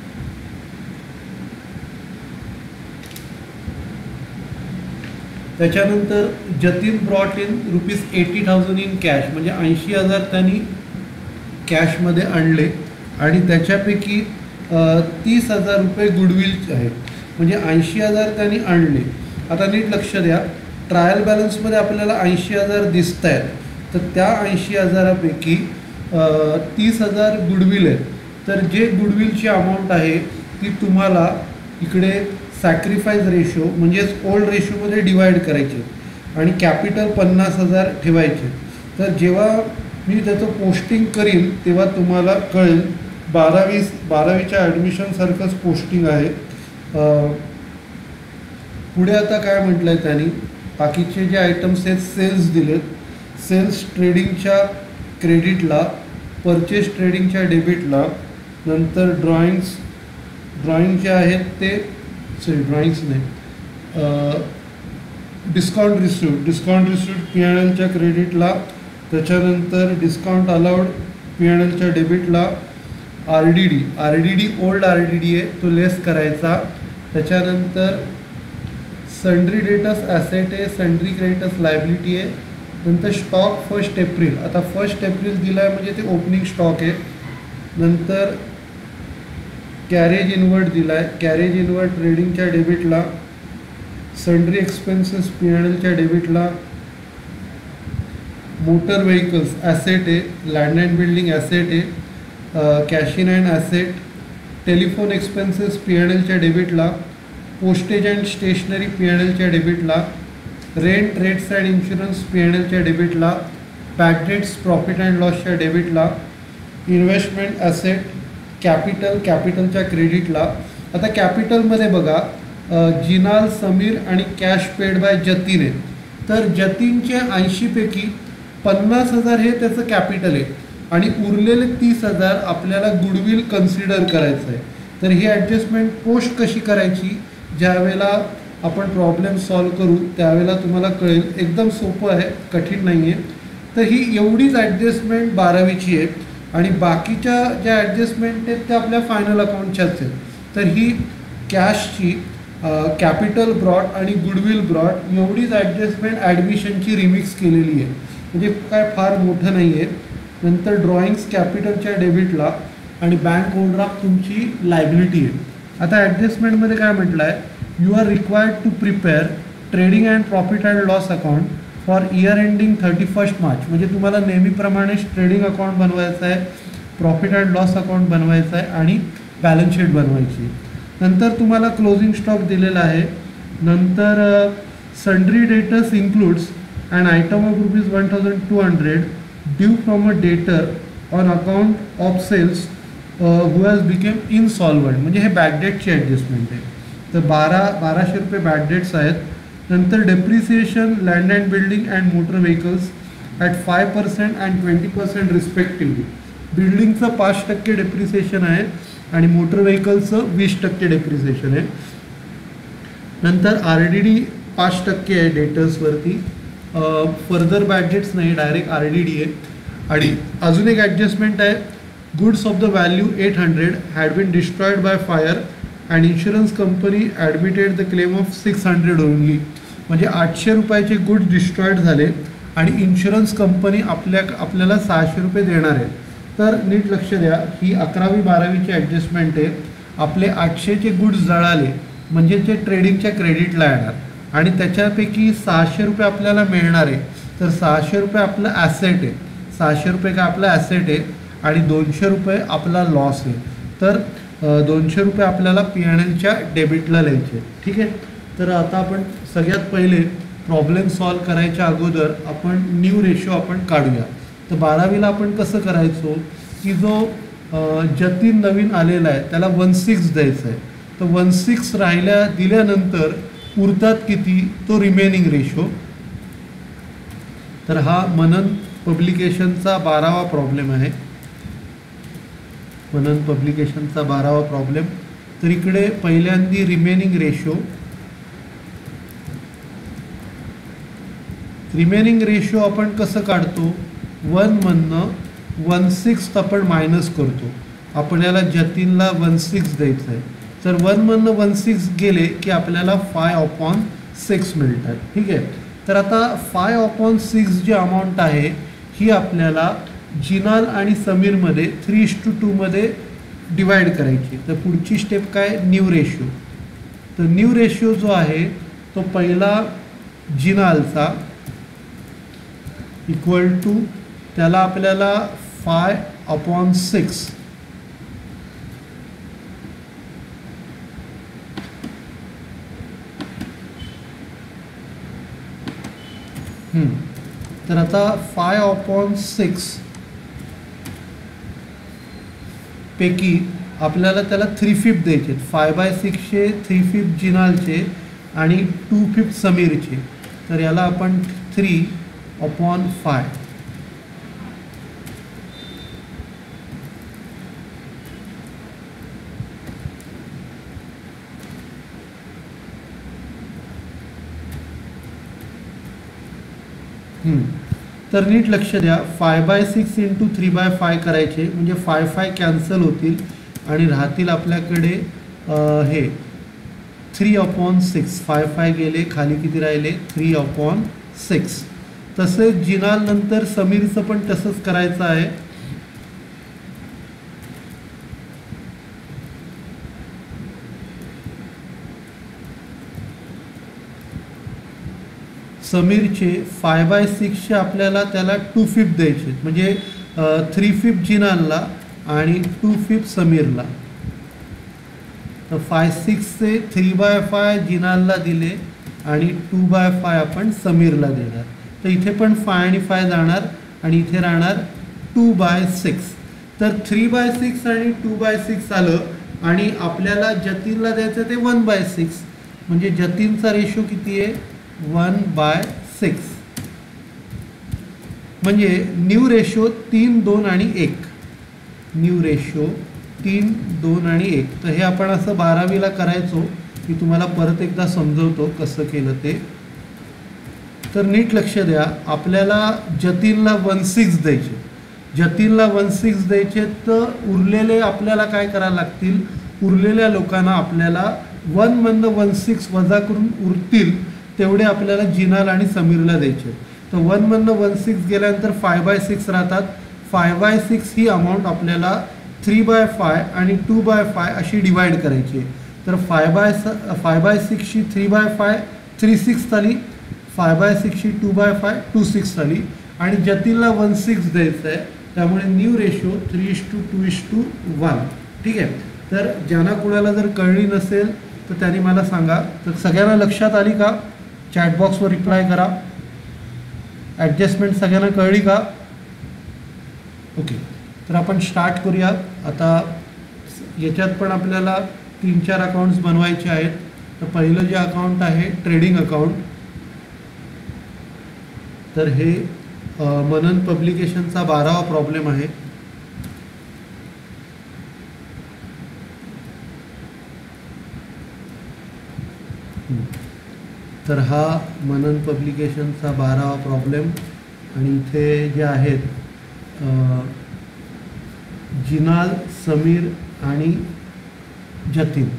त्याच्यानंतर Jatin brought in ₹80,000 in cash, म्हणजे 80,000 त्यांनी कॅशमध्ये आणले आणि त्याच्यापैकी 30,000 रुपये गुडविल आहेत. म्हणजे 80,000 त्यांनी आणले. आता नीट लक्ष द्या, ट्रायल बॅलन्समध्ये आपल्याला 80,000 दिसत आहेत. तर त्या 80,000पैकी 30,000 गुडविल आहेत. तर जे गुडविलची अमाऊंट आहे ती तुम्हाला इकडे सॅक्रिफाईस रेशो म्हणजेच ओल्ड रेशोमध्ये डिवाइड करायचे आणि कॅपिटल 50,000 ठेवायचे. तर जेव्हा मी त्याचं पोस्टिंग करीन तेव्हा तुम्हाला कळेल. 12वीच्या ॲडमिशनसारखंच पोस्टिंग आहे. पुढे आता काय म्हटलं आहे त्यांनी, बाकीचे जे आयटम्स आहेत सेल्स दिलेत. सेल्स ट्रेडिंगच्या क्रेडिटला, परचेस ट्रेडिंगच्या डेबिटला, नंतर ड्रॉइंग जे आहेत ते ड्रॉइंग्स नाही, डिस्काउंट रिसिव्ट P&Lच्या क्रेडिटला, त्याच्यानंतर डिस्काउंट अलाउड P&Lच्या डेबिटला, RDD ओल्ड RDD आहे तो लेस करायचा. त्याच्यानंतर सन्ड्री डेटर्स ॲसेट आहे, सन्ड्री क्रेडिटर्स लायबिलिटी आहे. नंतर स्टॉक 1 एप्रिल, आता 1 एप्रिल दिला आहे म्हणजे ते ओपनिंग स्टॉक आहे. नंतर कॅरेज इनवर्ड दिला आहे, कॅरेज इनवर्ड ट्रेडिंगच्या डेबिटला, सन्ड्री एक्सपेन्सेस P&Lच्या डेबिटला, मोटर व्हेकल्स ॲसेट आहे, लँड अँड बिल्डिंग ॲसेट आहे, cash in hand asset, telephone expenses P&Lच्या डेबिटला, पोस्टेज अँड स्टेशनरी P&Lच्या डेबिटला, रेंट रेट्स अँड इन्शुरन्स P&Lच्या डेबिटला, बॅड डेट्स प्रॉफिट अँड लॉसच्या डेबिटला, इन्व्हेस्टमेंट ॲसेट, कॅपिटलच्या क्रेडिटला. आता कॅपिटलमध्ये बघा जिनाल, समीर आणि कॅश पेड बाय जतीन आहे. तर जतीनचे 80पैकी 50,000 हे त्याचं कॅपिटल आहे आणि उरलेले 30,000 आपल्याला गुडविल कन्सिडर करायचं आहे. तर ही ॲडजस्टमेंट पोस्ट कशी करायची ज्यावेळेला आपण प्रॉब्लेम सॉल्व करू त्यावेळेला तुम्हाला कळेल. एकदम सोपं आहे, कठीण नाही आहे. तर ही एवढीच ॲडजस्टमेंट 12वीची आहे आणि बाकीच्या ज्या ॲडजस्टमेंट आहेत त्या आपल्या फायनल अकाउंटच्याच आहेत. तर ही कॅशची, कॅपिटल ब्रॉट आणि गुडविल ब्रॉट एवढीच ॲडजस्टमेंट ॲडमिशनची रिमिक्स केलेली आहे, म्हणजे काय फार मोठं नाही आहे. नंतर ड्रॉइंग्स कॅपिटलच्या डेबिटला आणि बँक ओव्हरड्राफ्ट तुमची लायबिलिटी आहे. आता ॲडजस्टमेंटमध्ये काय म्हटलं आहे, you are required to prepare trading and profit and loss account for year ending 31 March. म्हणजे तुम्हाला नेहमीप्रमाणेच ट्रेडिंग अकाउंट बनवायचं आहे, प्रॉफिट अँड लॉस अकाउंट बनवायचं आहे आणि बॅलन्स शीट बनवायची. नंतर तुम्हाला क्लोजिंग स्टॉक दिलेला आहे. नंतर sundry debtors includes and item of ₹1,200 due from a debtor on account of sales who has become insolvent. म्हणजे हे बॅकडेटची ॲडजस्टमेंट आहे. तर 1200 रुपये बॅकडेट्स आहेत. नंतर depreciation land and building and motor vehicles at 5% and 20% respectively. बिल्डिंगचं 5% डेप्रिसिएशन आहे आणि मोटर व्हेकल्सचं 20% डेप्रिसिएशन आहे. नंतर RDD 5% आहे डेटर्सवरती. फर्दर बॅडजेट्स नाही, डायरेक्ट RDD आहे. आणि अजून एक ॲडजस्टमेंट आहे, goods of the value 800 had been destroyed by fire and insurance company admitted the claim of 600 only. म्हणजे 800 रुपयाचे गुड्स डिस्ट्रॉयड झाले आणि इन्शुरन्स कंपनी आपल्याला 600 रुपये देणार आहे. तर नीट लक्ष द्या, ही 11वी 12वीची ॲडजस्टमेंट आहे. आपले 800चे गुड्स जळाले म्हणजे ते ट्रेडिंगच्या क्रेडिटला येणार आणि त्याच्यापैकी 600 रुपये आपल्याला मिळणार आहे. तर 600 रुपये आपलं ॲसेट आहे, 600 रुपये का आपलं ॲसेट आहे आणि 200 रुपये आपला लॉस आहे. तर 200 रुपये आपल्याला P&Lच्या डेबिटला लिहायचे. ठीक आहे. तर आता आपण सगळ्यात पहिले प्रॉब्लेम सॉल्व करायच्या अगोदर आपण न्यू रेशो आपण काढूया. तर 12वीला आपण कसं करायचो की जो जतीन नवीन आलेला आहे त्याला 1/6 द्यायचं आहे, तर 1/6 दिल्यानंतर उरतात किती, तो रिमेनिंग रेशो. तर हा मनन पब्लिकेशनचा 12वा प्रॉब्लेम आहे. मनन पब्लिकेशनचा 12वा प्रॉब्लेम. तर इकडे पहिल्यांदी रिमेनिंग रेशो. रिमेनिंग रेशो आपण कसं काढतो, 1 मधनं 1/6 आपण मायनस करतो. आपल्याला जतीनला 1/6 द्यायचं आहे, तर 1 मधनं 1/6 गेले की आपल्याला 5/6 मिळतात. ठीक आहे. तर आता 5/6 जी अमाऊंट आहे ही आपल्याला जिनाल आणि समीरमध्ये 3:2 मध्ये डिवाइड करायची. तर पुढची स्टेप काय, न्यू रेशो. तर न्यू रेशो जो आहे तो पहिला जिनालचा इक्वल टू त्याला आपल्याला 5/6 तर आता 5/6 पैकी आपल्याला त्याला 3/5 द्यायचे. 5/6चे 3/5 जिनालचे आणि 2/5 समीरचे. तर याला आपण 3/5. तर नीट लक्ष द्या, 5/6 इंटू 3/5 करायचे म्हणजे 5 कॅन्सल होतील आणि राहतील आपल्याकडे हे 3/6. 5 गेले, खाली किती राहिले, 3/6. तसेच जिनाल नंतर समीरचं पण तसंच करायचं आहे. समीरचे 5/6चे आपल्याला त्याला 2/5 द्यायचे म्हणजे 3/5 जिनालला आणि 2/5 समीरला. तर 5/6चे 3/5 जिनालला दिले आणि 2/5 आपण समीरला देणार. तर इथे पण 5 आणि 5 जाणार आणि इथे राहणार 2/6. तर 3/6 आणि 2/6 आलं आणि आपल्याला जतीनला द्यायचं ते 1/6 म्हणजे जतीनचा रेशो किती आहे, 1/6. म्हणजे न्यू रेशो 3, 2 आणि 1. न्यू रेशो 3, 2 आणि 1. तर हे आपण असं 12वीला करायचो. मी तुम्हाला परत एकदा समजवतो कसं केलं ते. तर नीट लक्ष द्या, आपल्याला जतीनला 1/6 द्यायचे. जतीनला 1/6 द्यायचे तर उरलेले आपल्याला काय करायला लागतील, उरलेल्या लोकांना आपल्याला 1 मधनं 1/6 वजा करून उरतील तेवढे आपल्याला जिनाल आणि समीरला द्यायचे. तर 1 मधनं 1/6 गेल्यानंतर 5/6 राहतात. 5/6 ही अमाऊंट आपल्याला 3/5 आणि 2/5 अशी डिवाइड करायची. तर 5/6ची 3/5 3/6 झाली, 5/6ची 2/5 2/6 झाली आणि जतीनला 1/6 द्यायचं आहे. त्यामुळे न्यू रेशो 3:2:1. ठीक आहे. तर ज्यांना कुणाला जर कळली नसेल तर त्यांनी मला सांगा. तर सगळ्यांना लक्षात आली का, चॅटबॉक्सवर रिप्लाय करा. ॲडजस्टमेंट सगळ्यांना कळली का, ओके. तर आपण स्टार्ट करूया. आता याच्यात पण आपल्याला 3-4 अकाउंट्स बनवायचे आहेत. तर पहिलं जे अकाउंट आहे ट्रेडिंग अकाउंट. तर हे मनन पब्लिकेशनचा 12वा प्रॉब्लेम आहे. तर हा मनन पब्लिकेशनचा 12वा प्रॉब्लेम आणि इथे जे आहेत जिनाल, समीर आणि जतीन.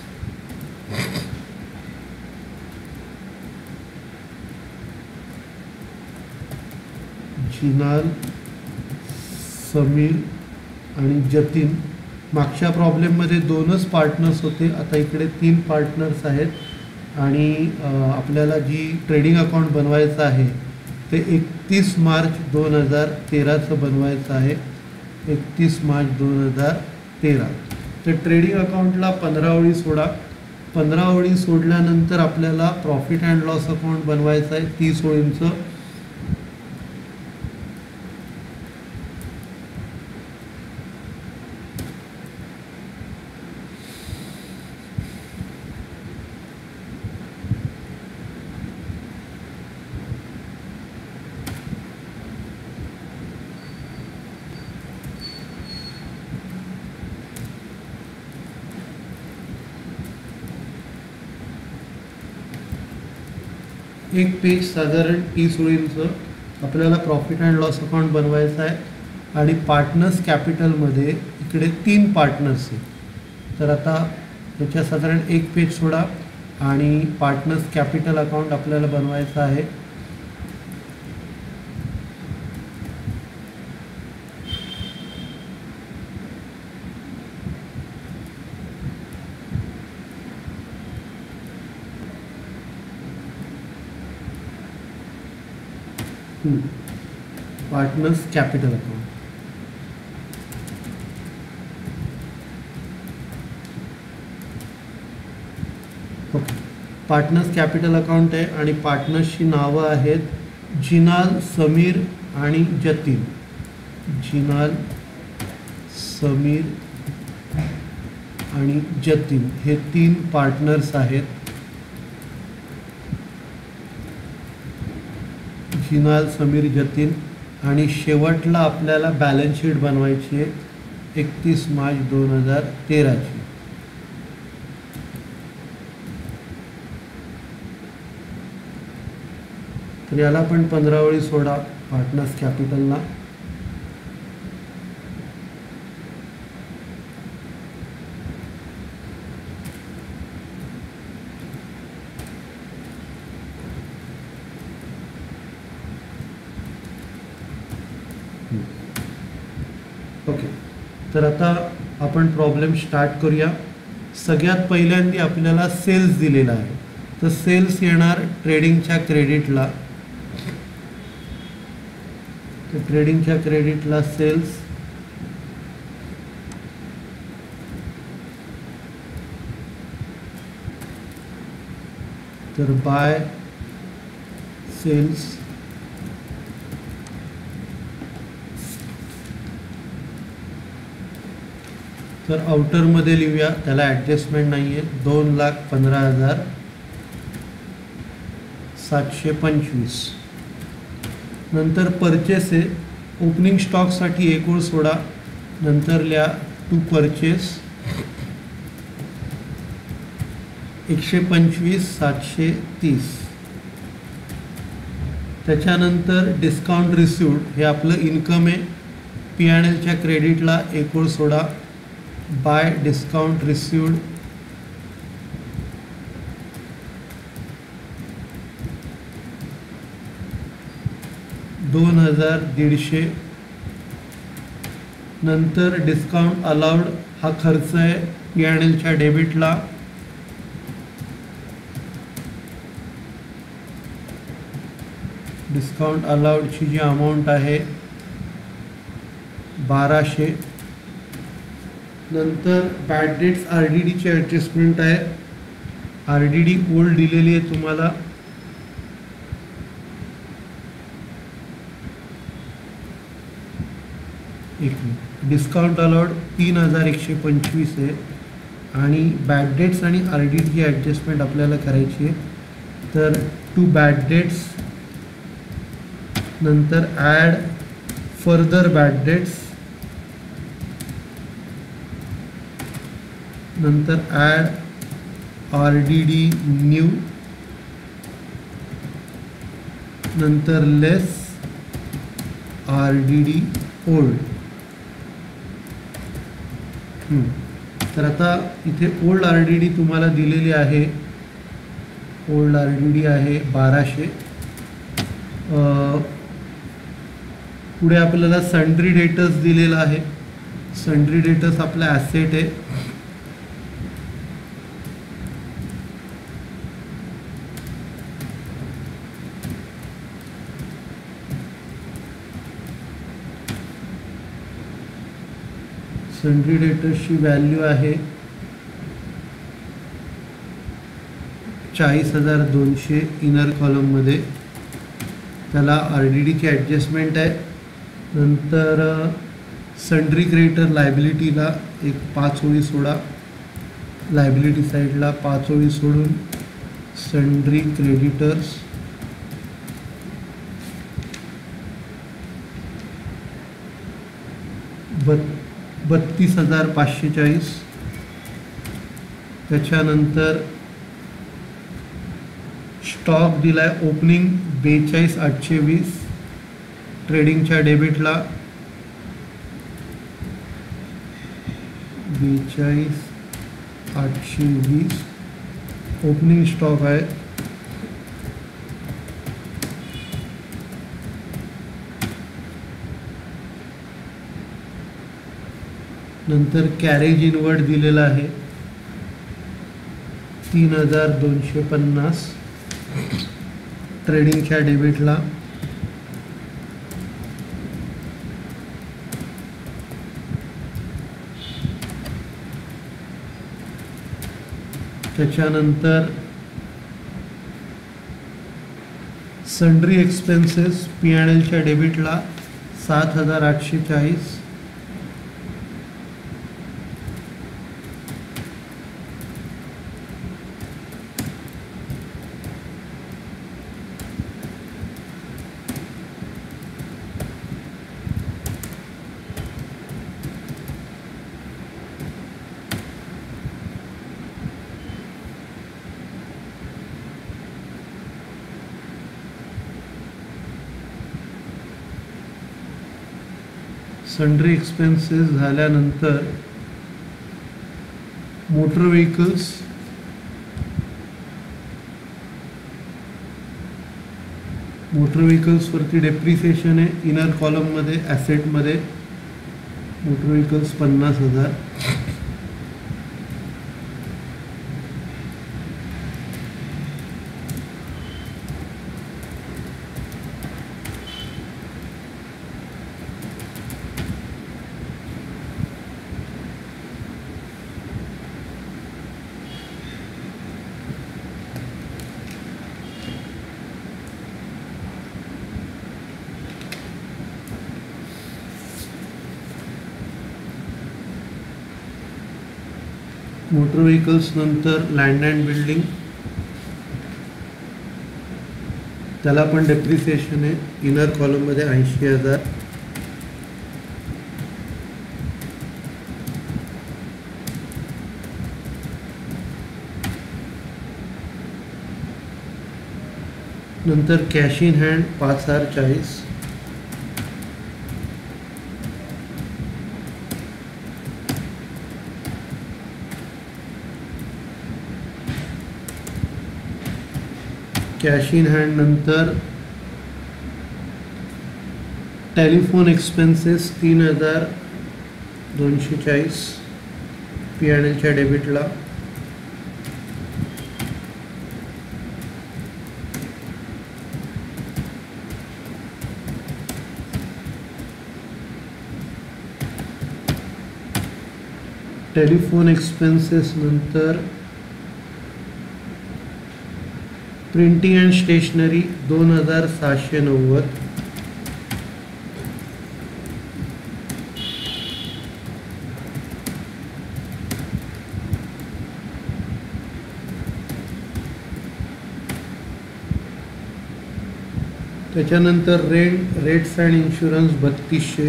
जिनाल, समीर आणि जतीन. मागच्या प्रॉब्लेममध्ये 2च पार्टनर्स होते, आता इकडे 3 पार्टनर्स आहेत. आणि आपल्याला जी ट्रेडिंग अकाउंट बनवायचं आहे ते 31 मार्च 2013चं बनवायचं आहे. 31 मार्च 2013. तर ट्रेडिंग अकाउंटला 15 ओळी सोडा. 15 ओळी सोडल्यानंतर आपल्याला प्रॉफिट अँड लॉस अकाउंट बनवायचं आहे 30 ओळींचं. एक पेज साधारण 30 ओळींचं आपल्याला प्रॉफिट अँड लॉस अकाउंट बनवायचं आहे आणि पार्टनर्स कॅपिटलमध्ये इकडे 3 पार्टनर्स आहेत. तर आता त्याच्या साधारण एक पेज सोडा आणि पार्टनर्स कॅपिटल अकाउंट आपल्याला बनवायचं आहे. Partners capital account. Okay, partners capital account आहे आणि पार्टनर्सची नावं आहेत जिनाल, समीर आणि जतीन. जिनाल, समीर आणि जतीन हे 3 पार्टनर्स आहेत. जिनाल, समीर, जतीन. आणि शेवटला आपल्याला बॅलन्स शीट बनवायची आहे 31 मार्च 2013ची. तर याला पण 15 ओळी सोडा पार्टनर्स कॅपिटलला. ओके, तर आता आपण प्रॉब्लेम स्टार्ट करूया. सगळ्यात पहिल्यांदा आपल्याला सेल्स दिलेला आहे. तर सेल्स येणार ट्रेडिंगच्या क्रेडिटला. तर ट्रेडिंगच्या क्रेडिटला सेल्स तर बाय सेल्स तर आउटरमध्ये लिहूया, त्याला ॲडजस्टमेंट नाही आहे. 2,15,725. नंतर परचेस आहे. ओपनिंग स्टॉकसाठी एक ओळ सोडा. नंतर लिहा टू परचेस 125,730. त्याच्यानंतर डिस्काउंट रिसिव्ड हे आपलं इन्कम आहे. P&Lच्या क्रेडिटला एक ओळ सोडा. By discount received 2,150. नंतर डिस्काउंट अलाउड हा खर्च आहे P&Lच्या डेबिटला. डिस्काउंट अलाउडची जी अमाऊंट आहे 1,200. नंतर बॅड डेट्स RDDची ॲडजस्टमेंट आहे. RDD ओल्ड दिलेली आहे तुम्हाला. डिस्काउंट अलाउड 3,125 आहे आणि बॅड डेट्स आणि RDDची ॲडजस्टमेंट आपल्याला करायची आहे. तर टू बॅड डेट्स नंतर ॲड फर्दर बॅड डेट्स नंतर ॲड RDD न्यू नंतर लेस RDD ओल्ड. तर आता इथे ओल्ड RDD तुम्हाला दिलेली आहे. ओल्ड RDD आहे 1,200. पुढे आपल्याला सन्ड्री डेटर्स दिलेला आहे. सन्ड्री डेटर्स आपला ॲसेट आहे. सन्ड्री डेटर्सची व्हॅल्यू आहे 40,200 इनर कॉलममध्ये. त्याला RDDची ॲडजस्टमेंट आहे. नंतर सन्ड्री क्रेडिटर लायबिलिटीला एक 5 ओळी सोडा. लायबिलिटी साईडला 5 ओळी सोडून सन्ड्री क्रेडिटर्स बत 32,540. स्टॉक दिलाय ओपनिंग 42,820, ट्रेडिंगच्या डेबिटला 42,820 ओपनिंग स्टॉक आहे. नंतर कॅरेज इनवर्ड दिलेला आहे 3,250, ट्रेडिंगच्या डेबिटला त्याच्यानंतर सन्ड्री एक्सपेन्सेस P&Lच्या डेबिटला 7,840, सन्ड्री एक्सपेन्सेस झाल्यानंतर मोटर व्हेकल्स वरती डेप्रिसिएशन आहे इनर कॉलममध्ये ॲसेटमध्ये मोटर व्हेकल्स 50,000. मोटर व्हेकल्स नंतर लँड अँड बिल्डिंग, त्याला पण डेप्रिसिएशन आहे इनर कॉलममध्ये 80,000. नंतर cash in hand 5,040, cash in hand नंतर टेलिफोन एक्सपेन्सेस 3,240 P&Lच्या डेबिटला, टेलिफोन एक्सपेन्सेस नंतर प्रिंटिंग अँड स्टेशनरी 2,690, त्याच्यानंतर rates and insurance 3,200,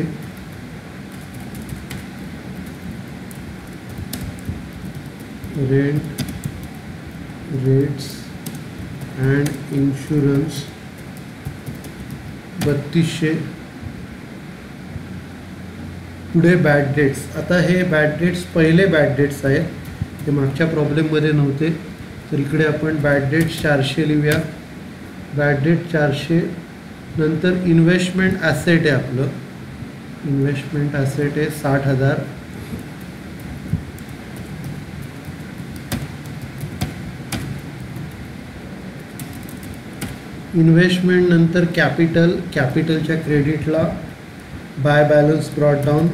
rates and insurance 3,200. पुढे बॅड डेट्स. आता हे बॅड डेट्स पहिले बॅड डेट्स आहेत, ते मागच्या प्रॉब्लेममध्ये नव्हते. तर इकडे आपण बॅड डेट्स 400 लिहूया. Bad debt 400. नंतर इन्व्हेस्टमेंट ॲसेट आहे आपलं, इन्व्हेस्टमेंट ॲसेट आहे 60,000. इन्व्हेस्टमेंट नंतर कॅपिटलच्या क्रेडिटला बाय बॅलन्स ब्रॉट डाऊन,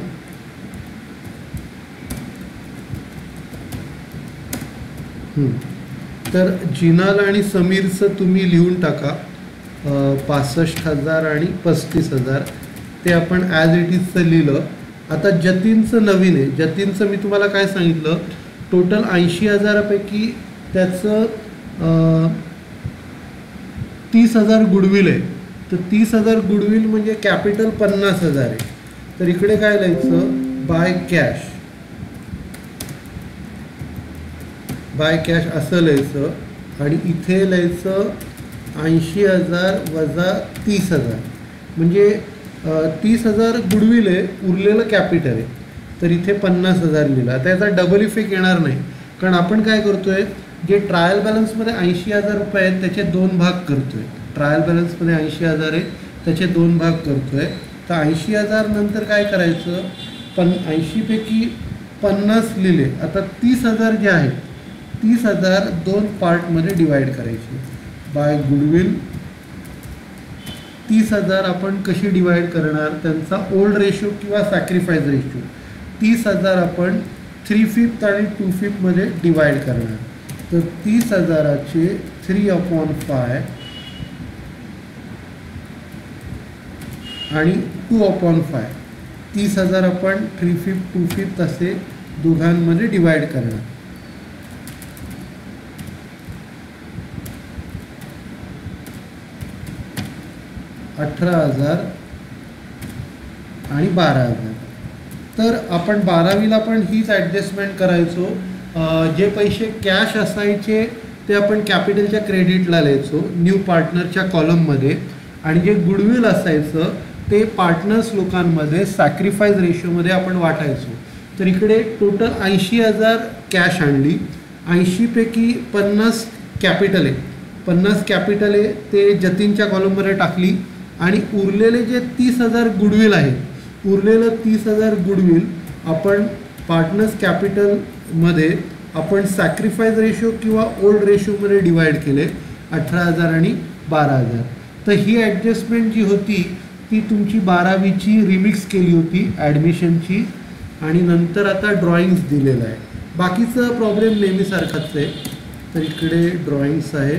तर जिनाल आणि समीरचं तुम्ही लिहून टाका 65,000 आणि 35,000, ते आपण ॲज इट इजचं लिहिलं. आता जतीनचं नवीन आहे. जतीनचं मी तुम्हाला काय सांगितलं, टोटल 80,000पैकी त्याचं 30,000 गुडविल आहे. तर 30,000 गुडविल म्हणजे कॅपिटल 50,000 आहे. तर इकडे काय लिहायचं, बाय कॅश असं लिहायचं आणि इथे लिहायचं 80,000 वजा 30,000 म्हणजे 30,000 गुडविल आहे, उरलेलं कॅपिटल आहे. तर इथे 50,000 लिहिलं. आता याचा डबल इफेक्ट येणार नाही, कारण आपण काय करतो आहे, जे ट्रायल बॅलन्समध्ये 80,000 रुपये आहेत त्याचे 2 भाग करतो आहे. ट्रायल बॅलन्समध्ये 80,000 आहे, त्याचे 2 भाग करतो आहे. तर 80,000 नंतर काय करायचं, 80पैकी 50 लिहिले. आता 30,000 जे आहेत, 30,000 2 पार्टमध्ये डिवाईड करायचे बाय गुडविल. 30,000 आपण कशी डिवाईड करणार, त्यांचा ओल्ड रेशो किंवा सॅक्रिफाईस रेशो. 30,000 आपण 3/5 आणि 2/5 मध्ये डिवाईड करणार. तर 30,000चे 3/5 आणि 2/5. 30,000 आपण 3/5 2/5 असे दोघांमध्ये डिवाईड करणार. 18,000 आणि 12,000. तर आपण 12वीला पण हीच ॲडजस्टमेंट करायचो. जे पैसे कॅश असायचे ते आपण कॅपिटलच्या क्रेडिटला लिहायचो न्यू पार्टनरच्या कॉलममध्ये, आणि जे गुडविल असायचं ते पार्टनर्स लोकांमध्ये सॅक्रिफाईस रेशोमध्ये आपण वाटायचो. तर इकडे टोटल 80,000 कॅश आणली. 80पैकी 50 कॅपिटल आहे, 50 कॅपिटल आहे ते जतीनच्या कॉलममध्ये टाकली. आणि उरलेले जे 30,000 गुडविल आहे, उरलेलं 30,000 गुडविल आपण पार्टनर्स कॅपिटलमध्ये आपण सॅक्रिफाईस रेशो किंवा ओल्ड रेशोमध्ये डिवाईड केले, 18,000 आणि 12,000. तर ही ॲडजस्टमेंट जी होती ती तुमची 12वीची रिमिक्स केली होती ॲडमिशनची. आणि नंतर आता ड्रॉइंग्स दिलेलं आहे. बाकीचं प्रॉब्लेम नेहमीसारखाच आहे. तर इकडे ड्रॉइंग्स आहे.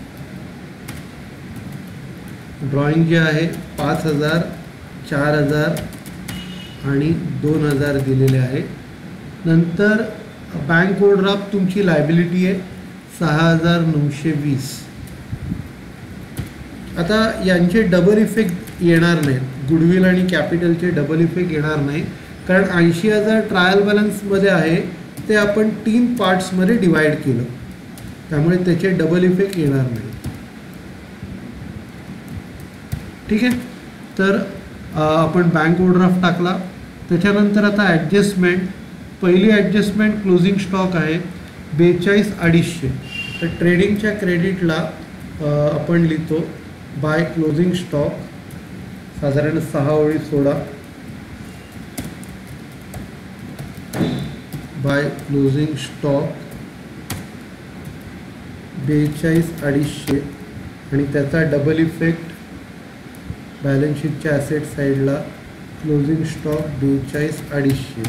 ड्रॉइंग जे आहे 5,000, 4,000 आणि 2,000 दिलेले आहे. नंतर बँक ओव्हरड्राफ्ट तुमची लायबिलिटी आहे 6,920. आता यांचे डबल इफेक्ट येणार नाहीत, गुडविल आणि कॅपिटलचे डबल इफेक्ट येणार नाही, कारण 80,000 ट्रायल बॅलन्समध्ये आहे ते आपण 3 पार्ट्समध्ये डिवाईड केलं, त्यामुळे त्याचे डबल इफेक्ट येणार नाही. ठीक आहे. तर आपण बँक ओव्हरड्राफ्ट टाकला. त्याच्यानंतर आता ॲडजस्टमेंट. पहिली ॲडजस्टमेंट क्लोजिंग स्टॉक आहे 42,250. तर ट्रेडिंगच्या क्रेडिटला आपण लिहितो बाय क्लोजिंग स्टॉक, साधारण 6 ओळी सोडा. बाय क्लोजिंग स्टॉक 42,250 आणि त्याचा डबल इफेक्ट बॅलन्स शीटच्या ॲसेट साईडला क्लोजिंग स्टॉक 42,250.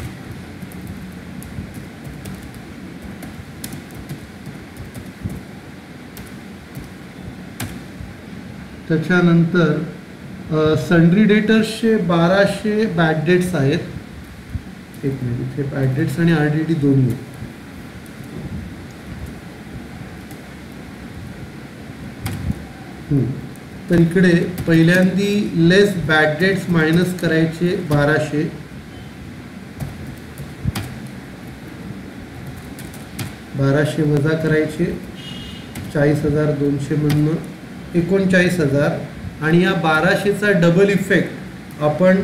त्याच्यानंतर सन्ड्री डेटर्सचे 1200 बॅड डेट्स आहेत. एक मिनिट, इथे बॅड डेट्स आणि RDD दोन्ही आहेत. तर इकडे पहिल्यांदी लेस बॅड डेट्स मायनस करायचे 1200. वजा करायचे 40,200 म्हणून 39,000. आणि या 1200चा डबल इफेक्ट आपण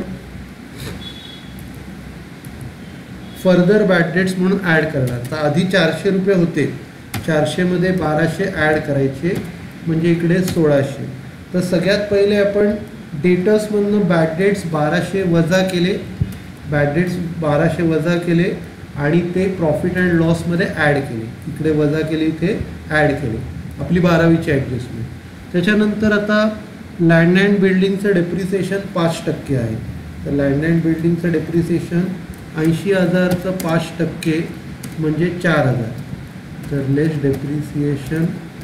फर्दर बॅड डेट्स म्हणून ॲड करणार. तर आधी 400 रुपये होते, 400मध्ये 1200 ॲड करायचे म्हणजे इकडे 1600. तर सगळ्यात पहिले आपण डेटर्समधून बॅड डेट्स 1200 वजा केले, बॅड डेट्स 1200 वजा केले आणि ते प्रॉफिट अँड लॉसमध्ये ॲड केले. इकडे वजा केले, इथे ॲड केले. आपली 12वीची ॲडजस्टमेंट. त्याच्यानंतर आता लँड अँड बिल्डिंगचं डेप्रिसिएशन 5% आहे. तर लँड अँड बिल्डिंगचं डेप्रिसिएशन 80,000चं 5% म्हणजे 4,000. तर लेस डेप्रिसिएशन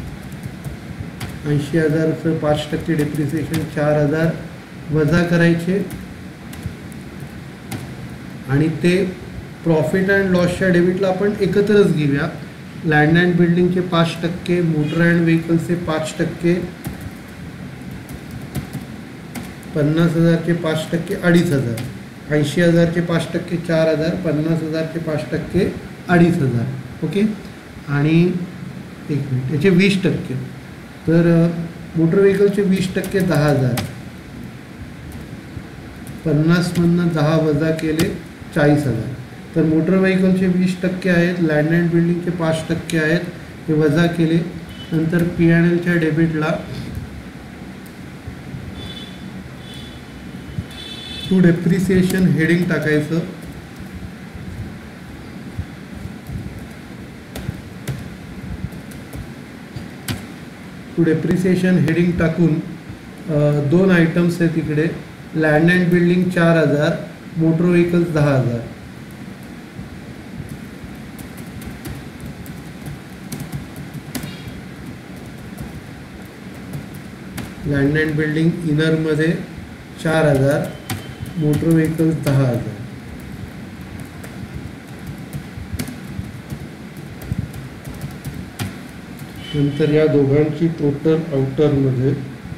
80,000चं 5% डेप्रिसिएशन 4,000 वजा करायचे आणि ते प्रॉफिट अँड लॉसच्या डेबिटला आपण एकत्रच घेऊया. लँड अँड बिल्डिंगचे 5%, मोटर अँड व्हेकल्सचे 5%, 50,000चे 5% 2,500, 80,000चे 5% 4,000, 50,000चे 5% 2,500. ओके. आणि एक मिनिट, याचे 20%. तर मोटर व्हेकलचे 20% 10,000, 50मधनं 10 वजा केले 40,000. तर मोटर व्हेकलचे 20% आहेत, लँड अँड बिल्डिंगचे 5% आहेत, हे वजा केले. नंतर P&Lच्या डेबिटला टू डेप्रिसिएशन हेडिंग टाकायचं. टू डेप्रिसिएशन हेडिंग टाकून 2 आयटम्स आहेत इकडे, land and building 4,000, motor vehicles 10,000. Land and building इनरमध्ये 4,000, मोटर व्हेकल्स 10,000. नंतर या दोघांची टोटल आउटरमध्ये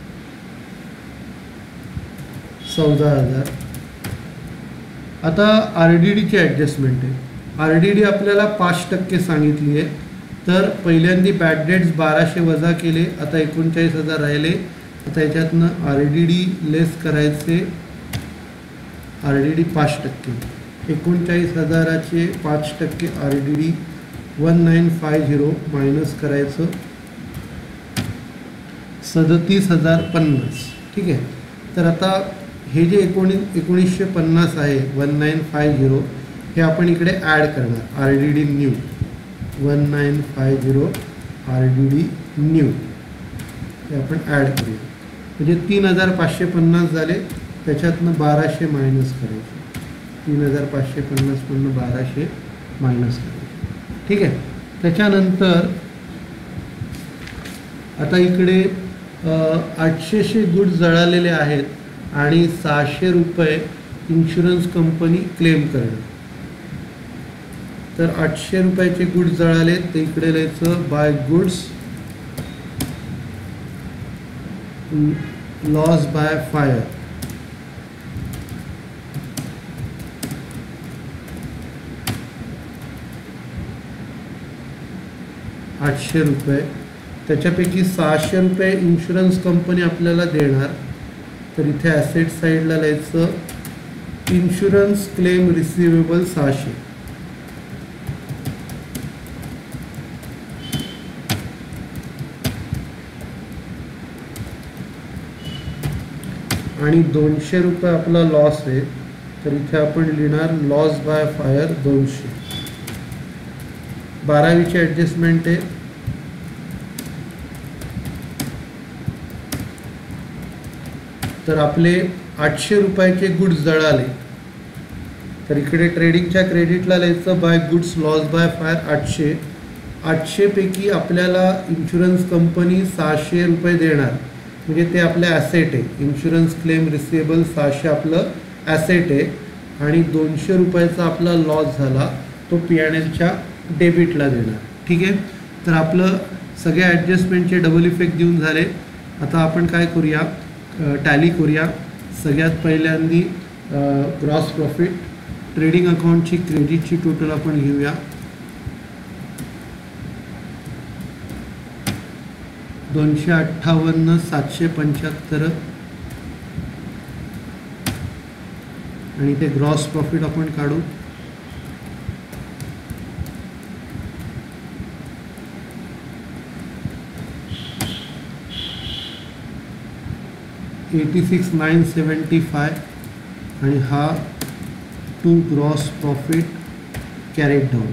14,000. आता RDDची ॲडजस्टमेंट आहे. RDD आपल्याला 5% सांगितली आहे. तर पहिल्यांदी बॅड डेट्स 1200 वजा केले, आता 39,000 राहिले. आता याच्यातनं RDD लेस करायचे. RDD 5%, 39,000चे 5% RDD 1950 मायनस करायचं 37,050. ठीक आहे. तर आता हे जे 1950 आहे 1950, हे आपण इकडे ॲड करणार. RDD न्यू 1950 RDD न्यू हे आपण ॲड करूया. म्हणजे 3,550 झाले, त्याच्यातनं 1200 मायनस करायचे. 3,550मधनं 1200 मायनस करायचे. ठीक आहे. त्याच्यानंतर आता इकडे 800 गुड्स जळालेले आहेत आणि 600 रुपये इन्शुरन्स कंपनी क्लेम करणं. तर 800 रुपयाचे गुड्स जळाले, ते इकडे लिहायचं by goods loss by fire. ₹800, त्याच्यापैकी 600 रुपये इन्शुरन्स कंपनी आपल्याला देणार. तर इथे ॲसेट साईडला लिहायचं इन्शुरन्स क्लेम रिसिवेबल 600. आणि 200 रुपये आपला लॉस आहे, तर इथे आपण लिहिणार लॉस बाय फायर 200. 12वीची ॲडजस्टमेंट आहे. तर आपले 800 रुपयाचे गुड्स जळाले, तर इकडे ट्रेडिंगच्या क्रेडिटला लिहायचं by goods loss by fire 800. 800 पैकी आपल्याला इन्शुरन्स कंपनी 600 रुपये देणार, म्हणजे ते आपलं ॲसेट आहे. इन्शुरन्स क्लेम रिसिवेबल 600 आपलं ॲसेट आहे. आणि 200 रुपयाचा आपला लॉस झाला, तो P&Lच्या डेबिटला देणार. ठीक आहे. तर आपलं सगळ्या ॲडजस्टमेंटचे डबल इफेक्ट देऊन झाले. आता आपण काय करूया, टॅली करूया. सगळ्यात पहिल्यांदी ग्रॉस प्रॉफिट, ट्रेडिंग अकाउंटची क्रेडिटची टोटल आपण घेऊया. 258, 775 आणि ते ग्रॉस प्रॉफिट आपण काढू. $86,975 आणि हा to gross profit carried down.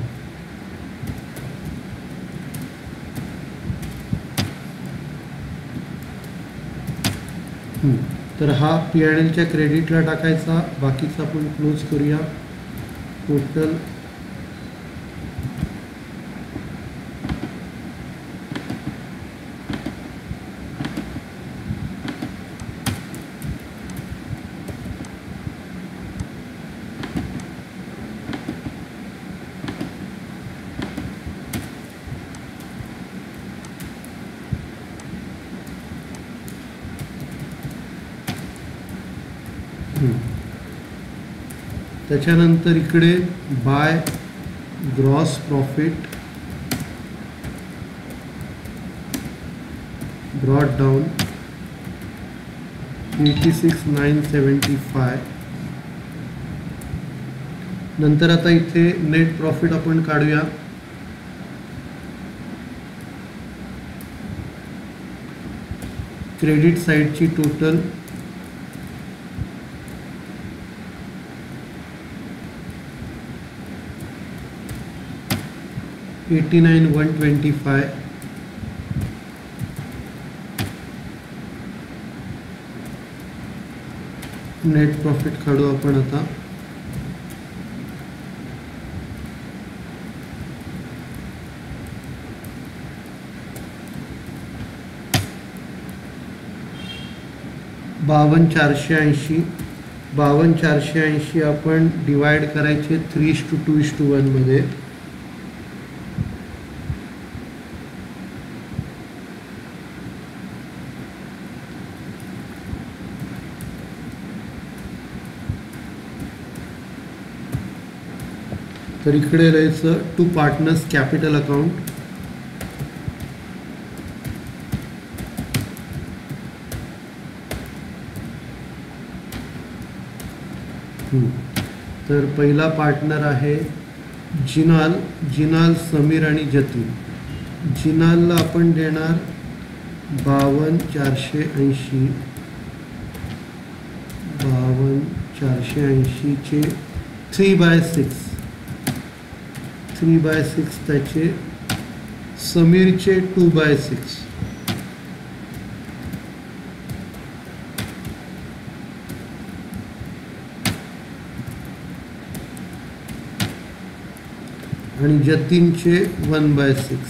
तर हा P&Lच्या क्रेडिटला टाकायचा. बाकीचा आपण क्लोज करूया. टोटल त्याच्यानंतर इकडे by gross profit brought down 86,975. नंतर आता इथे नेट प्रॉफिट आपण काढूया. क्रेडिट साईडची टोटल $89,125. नेट प्रॉफिट काढू आपण आता. $52,480 आपण डिवाइड करायचे 3:2:1 मध्ये. तर इकडे राहायचं टू पार्टनर्स कॅपिटल अकाउंट. तर पहिला पार्टनर आहे जिनाल, समीर आणि जतीन. जिनालला आपण देणार 52,480. 52,480 चे 3/6 त्याचे. समीरचे 2/6. आणि जतीनचे 1/6.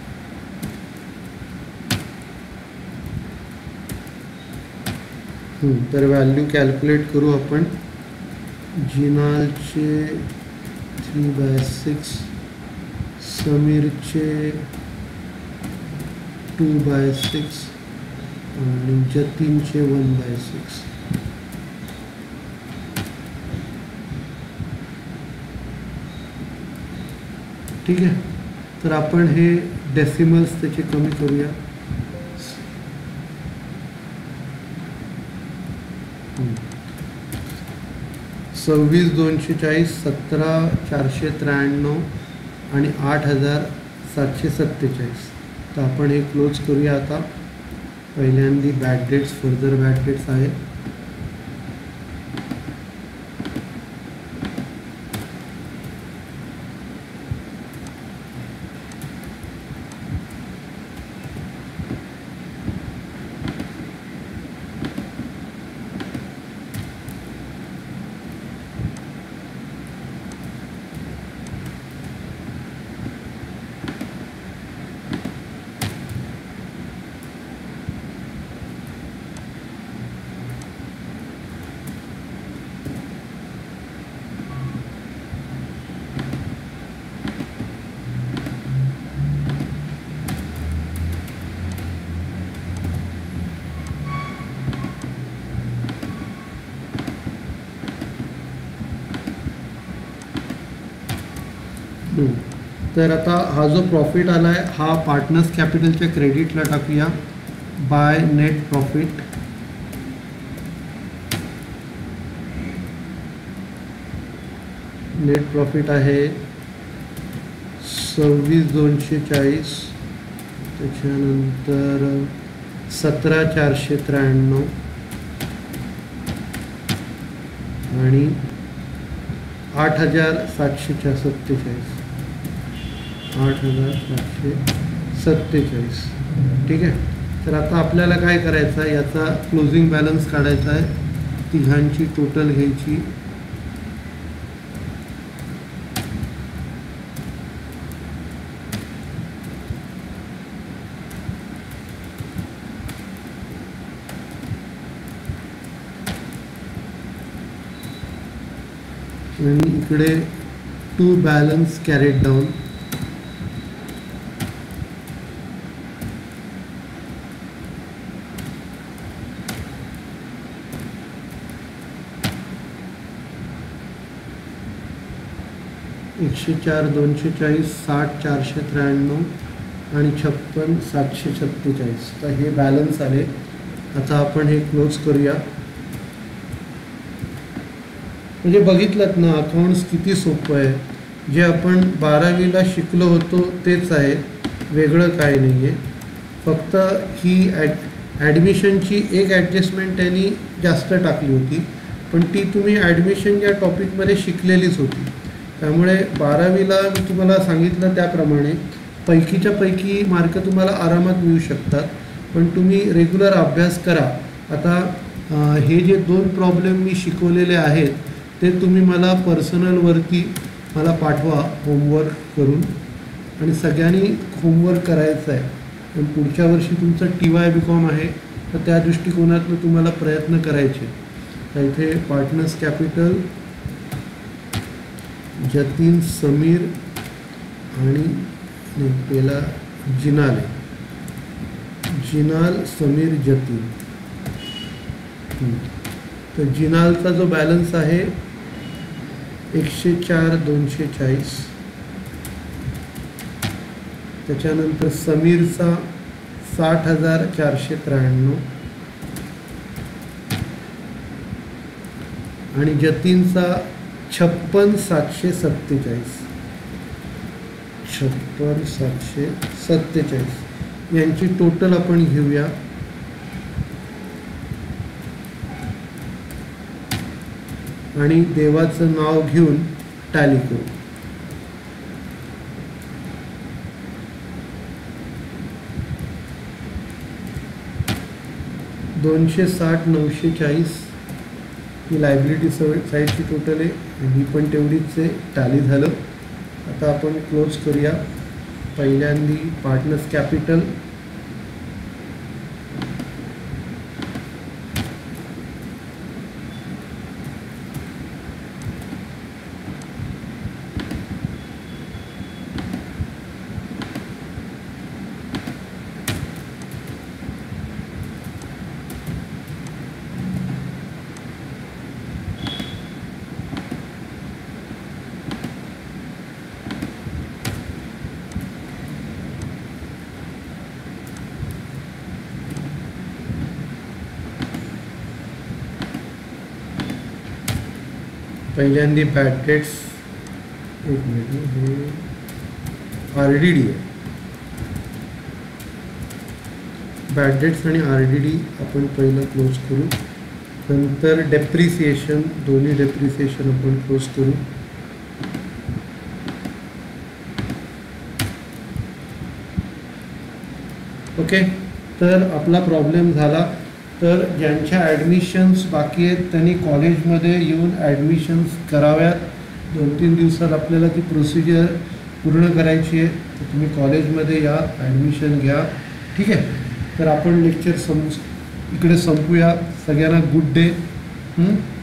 तर व्हॅल्यू कॅल्क्युलेट करू आपण. जिनालचे 3/6, समीरचे 2/6 आणि जतीनचे 1/6. ठीक आहे. तर आपण हे डेसिमल्स त्याचे कमी करूया. 26,240, 17,493 आणि 8,747. तर आपण हे क्लोज करूया आता. पहिल्यांदी bad debts, further bad debts आहे. तर आता हा जो प्रॉफिट आला आहे हा पार्टनर्स कॅपिटलच्या क्रेडिटला टाकूया. By net profit. Net profit आहे 26,240. त्याच्यानंतर 17,493 आणि 8,747. 8,747. ठीक आहे. तर आता आपल्याला काय करायचं आहे, याचा क्लोजिंग बॅलन्स काढायचा आहे. तिघांची टोटल घ्यायची. आणि इकडे टू बॅलन्स कॅरीड डाऊन. एकशे 4,240, 60,493 आणि 56,747. तर हे बॅलन्स आले. आता आपण हे क्लोज करूया. म्हणजे बघितलं ना, अकाउंट्स किती सोपं आहे. जे आपण 12वीला शिकलो होतो तेच आहे, वेगळं काय नाही आहे. फक्त ही ॲडमिशनची एक ॲडजस्टमेंट त्यांनी जास्त टाकली होती, पण ती तुम्ही ॲडमिशन या टॉपिकमध्ये शिकलेलीच होती. त्यामुळे 12वीला मी तुम्हाला सांगितलं त्याप्रमाणे पैकीच्या पैकी मार्क तुम्हाला आरामात मिळू शकतात, पण तुम्ही रेग्युलर अभ्यास करा. आता हे जे 2 प्रॉब्लेम मी शिकवलेले आहेत ते तुम्ही मला पर्सनलवरती मला पाठवा होमवर्क करून, आणि सगळ्यांनी होमवर्क करायचं आहे. पण पुढच्या वर्षी तुमचं TY-BCom आहे, तर त्या दृष्टिकोनातनं तुम्हाला प्रयत्न करायचे. तर इथे पार्टनर्स कॅपिटल, जतीन, समीर आणि पहिला जिनाल आहे, जिनाल, समीर, जतीन. तर जिनालचा जो बॅलन्स आहे 104,240. त्याच्यानंतर समीरचा 60,493 आणि जतीनचा 56,747. 56,747 यांची टोटल आपण घेऊया. आणि देवाचं नाव घेऊन टॅली करू. $260,940 ही लायबिलिटी साईडची टोटल आहे, ही पण तेवढीच आहे. टॅली झालं. आता आपण क्लोज करूया. पहिल्यांदी पार्टनर्स कॅपिटल, पहिल्यांदी बॅड डेट्स. एक मिनिट, हे RDD आहे. बॅड डेट्स आणि RDD आपण पहिलं क्लोज करू. नंतर डेप्रिसिएशन, दोन्ही डेप्रिसिएशन आपण क्लोज करू. ओके, तर आपला प्रॉब्लेम झाला. तर ज्यांच्या ॲडमिशन्स बाकी आहेत त्यांनी कॉलेजमध्ये येऊन ॲडमिशन्स कराव्यात. 2-3 दिवसात आपल्याला ती प्रोसिजर पूर्ण करायची आहे. तर तुम्ही कॉलेजमध्ये या, ॲडमिशन घ्या. ठीक आहे, तर आपण लेक्चर इकडे संपूया. सगळ्यांना गुड डे.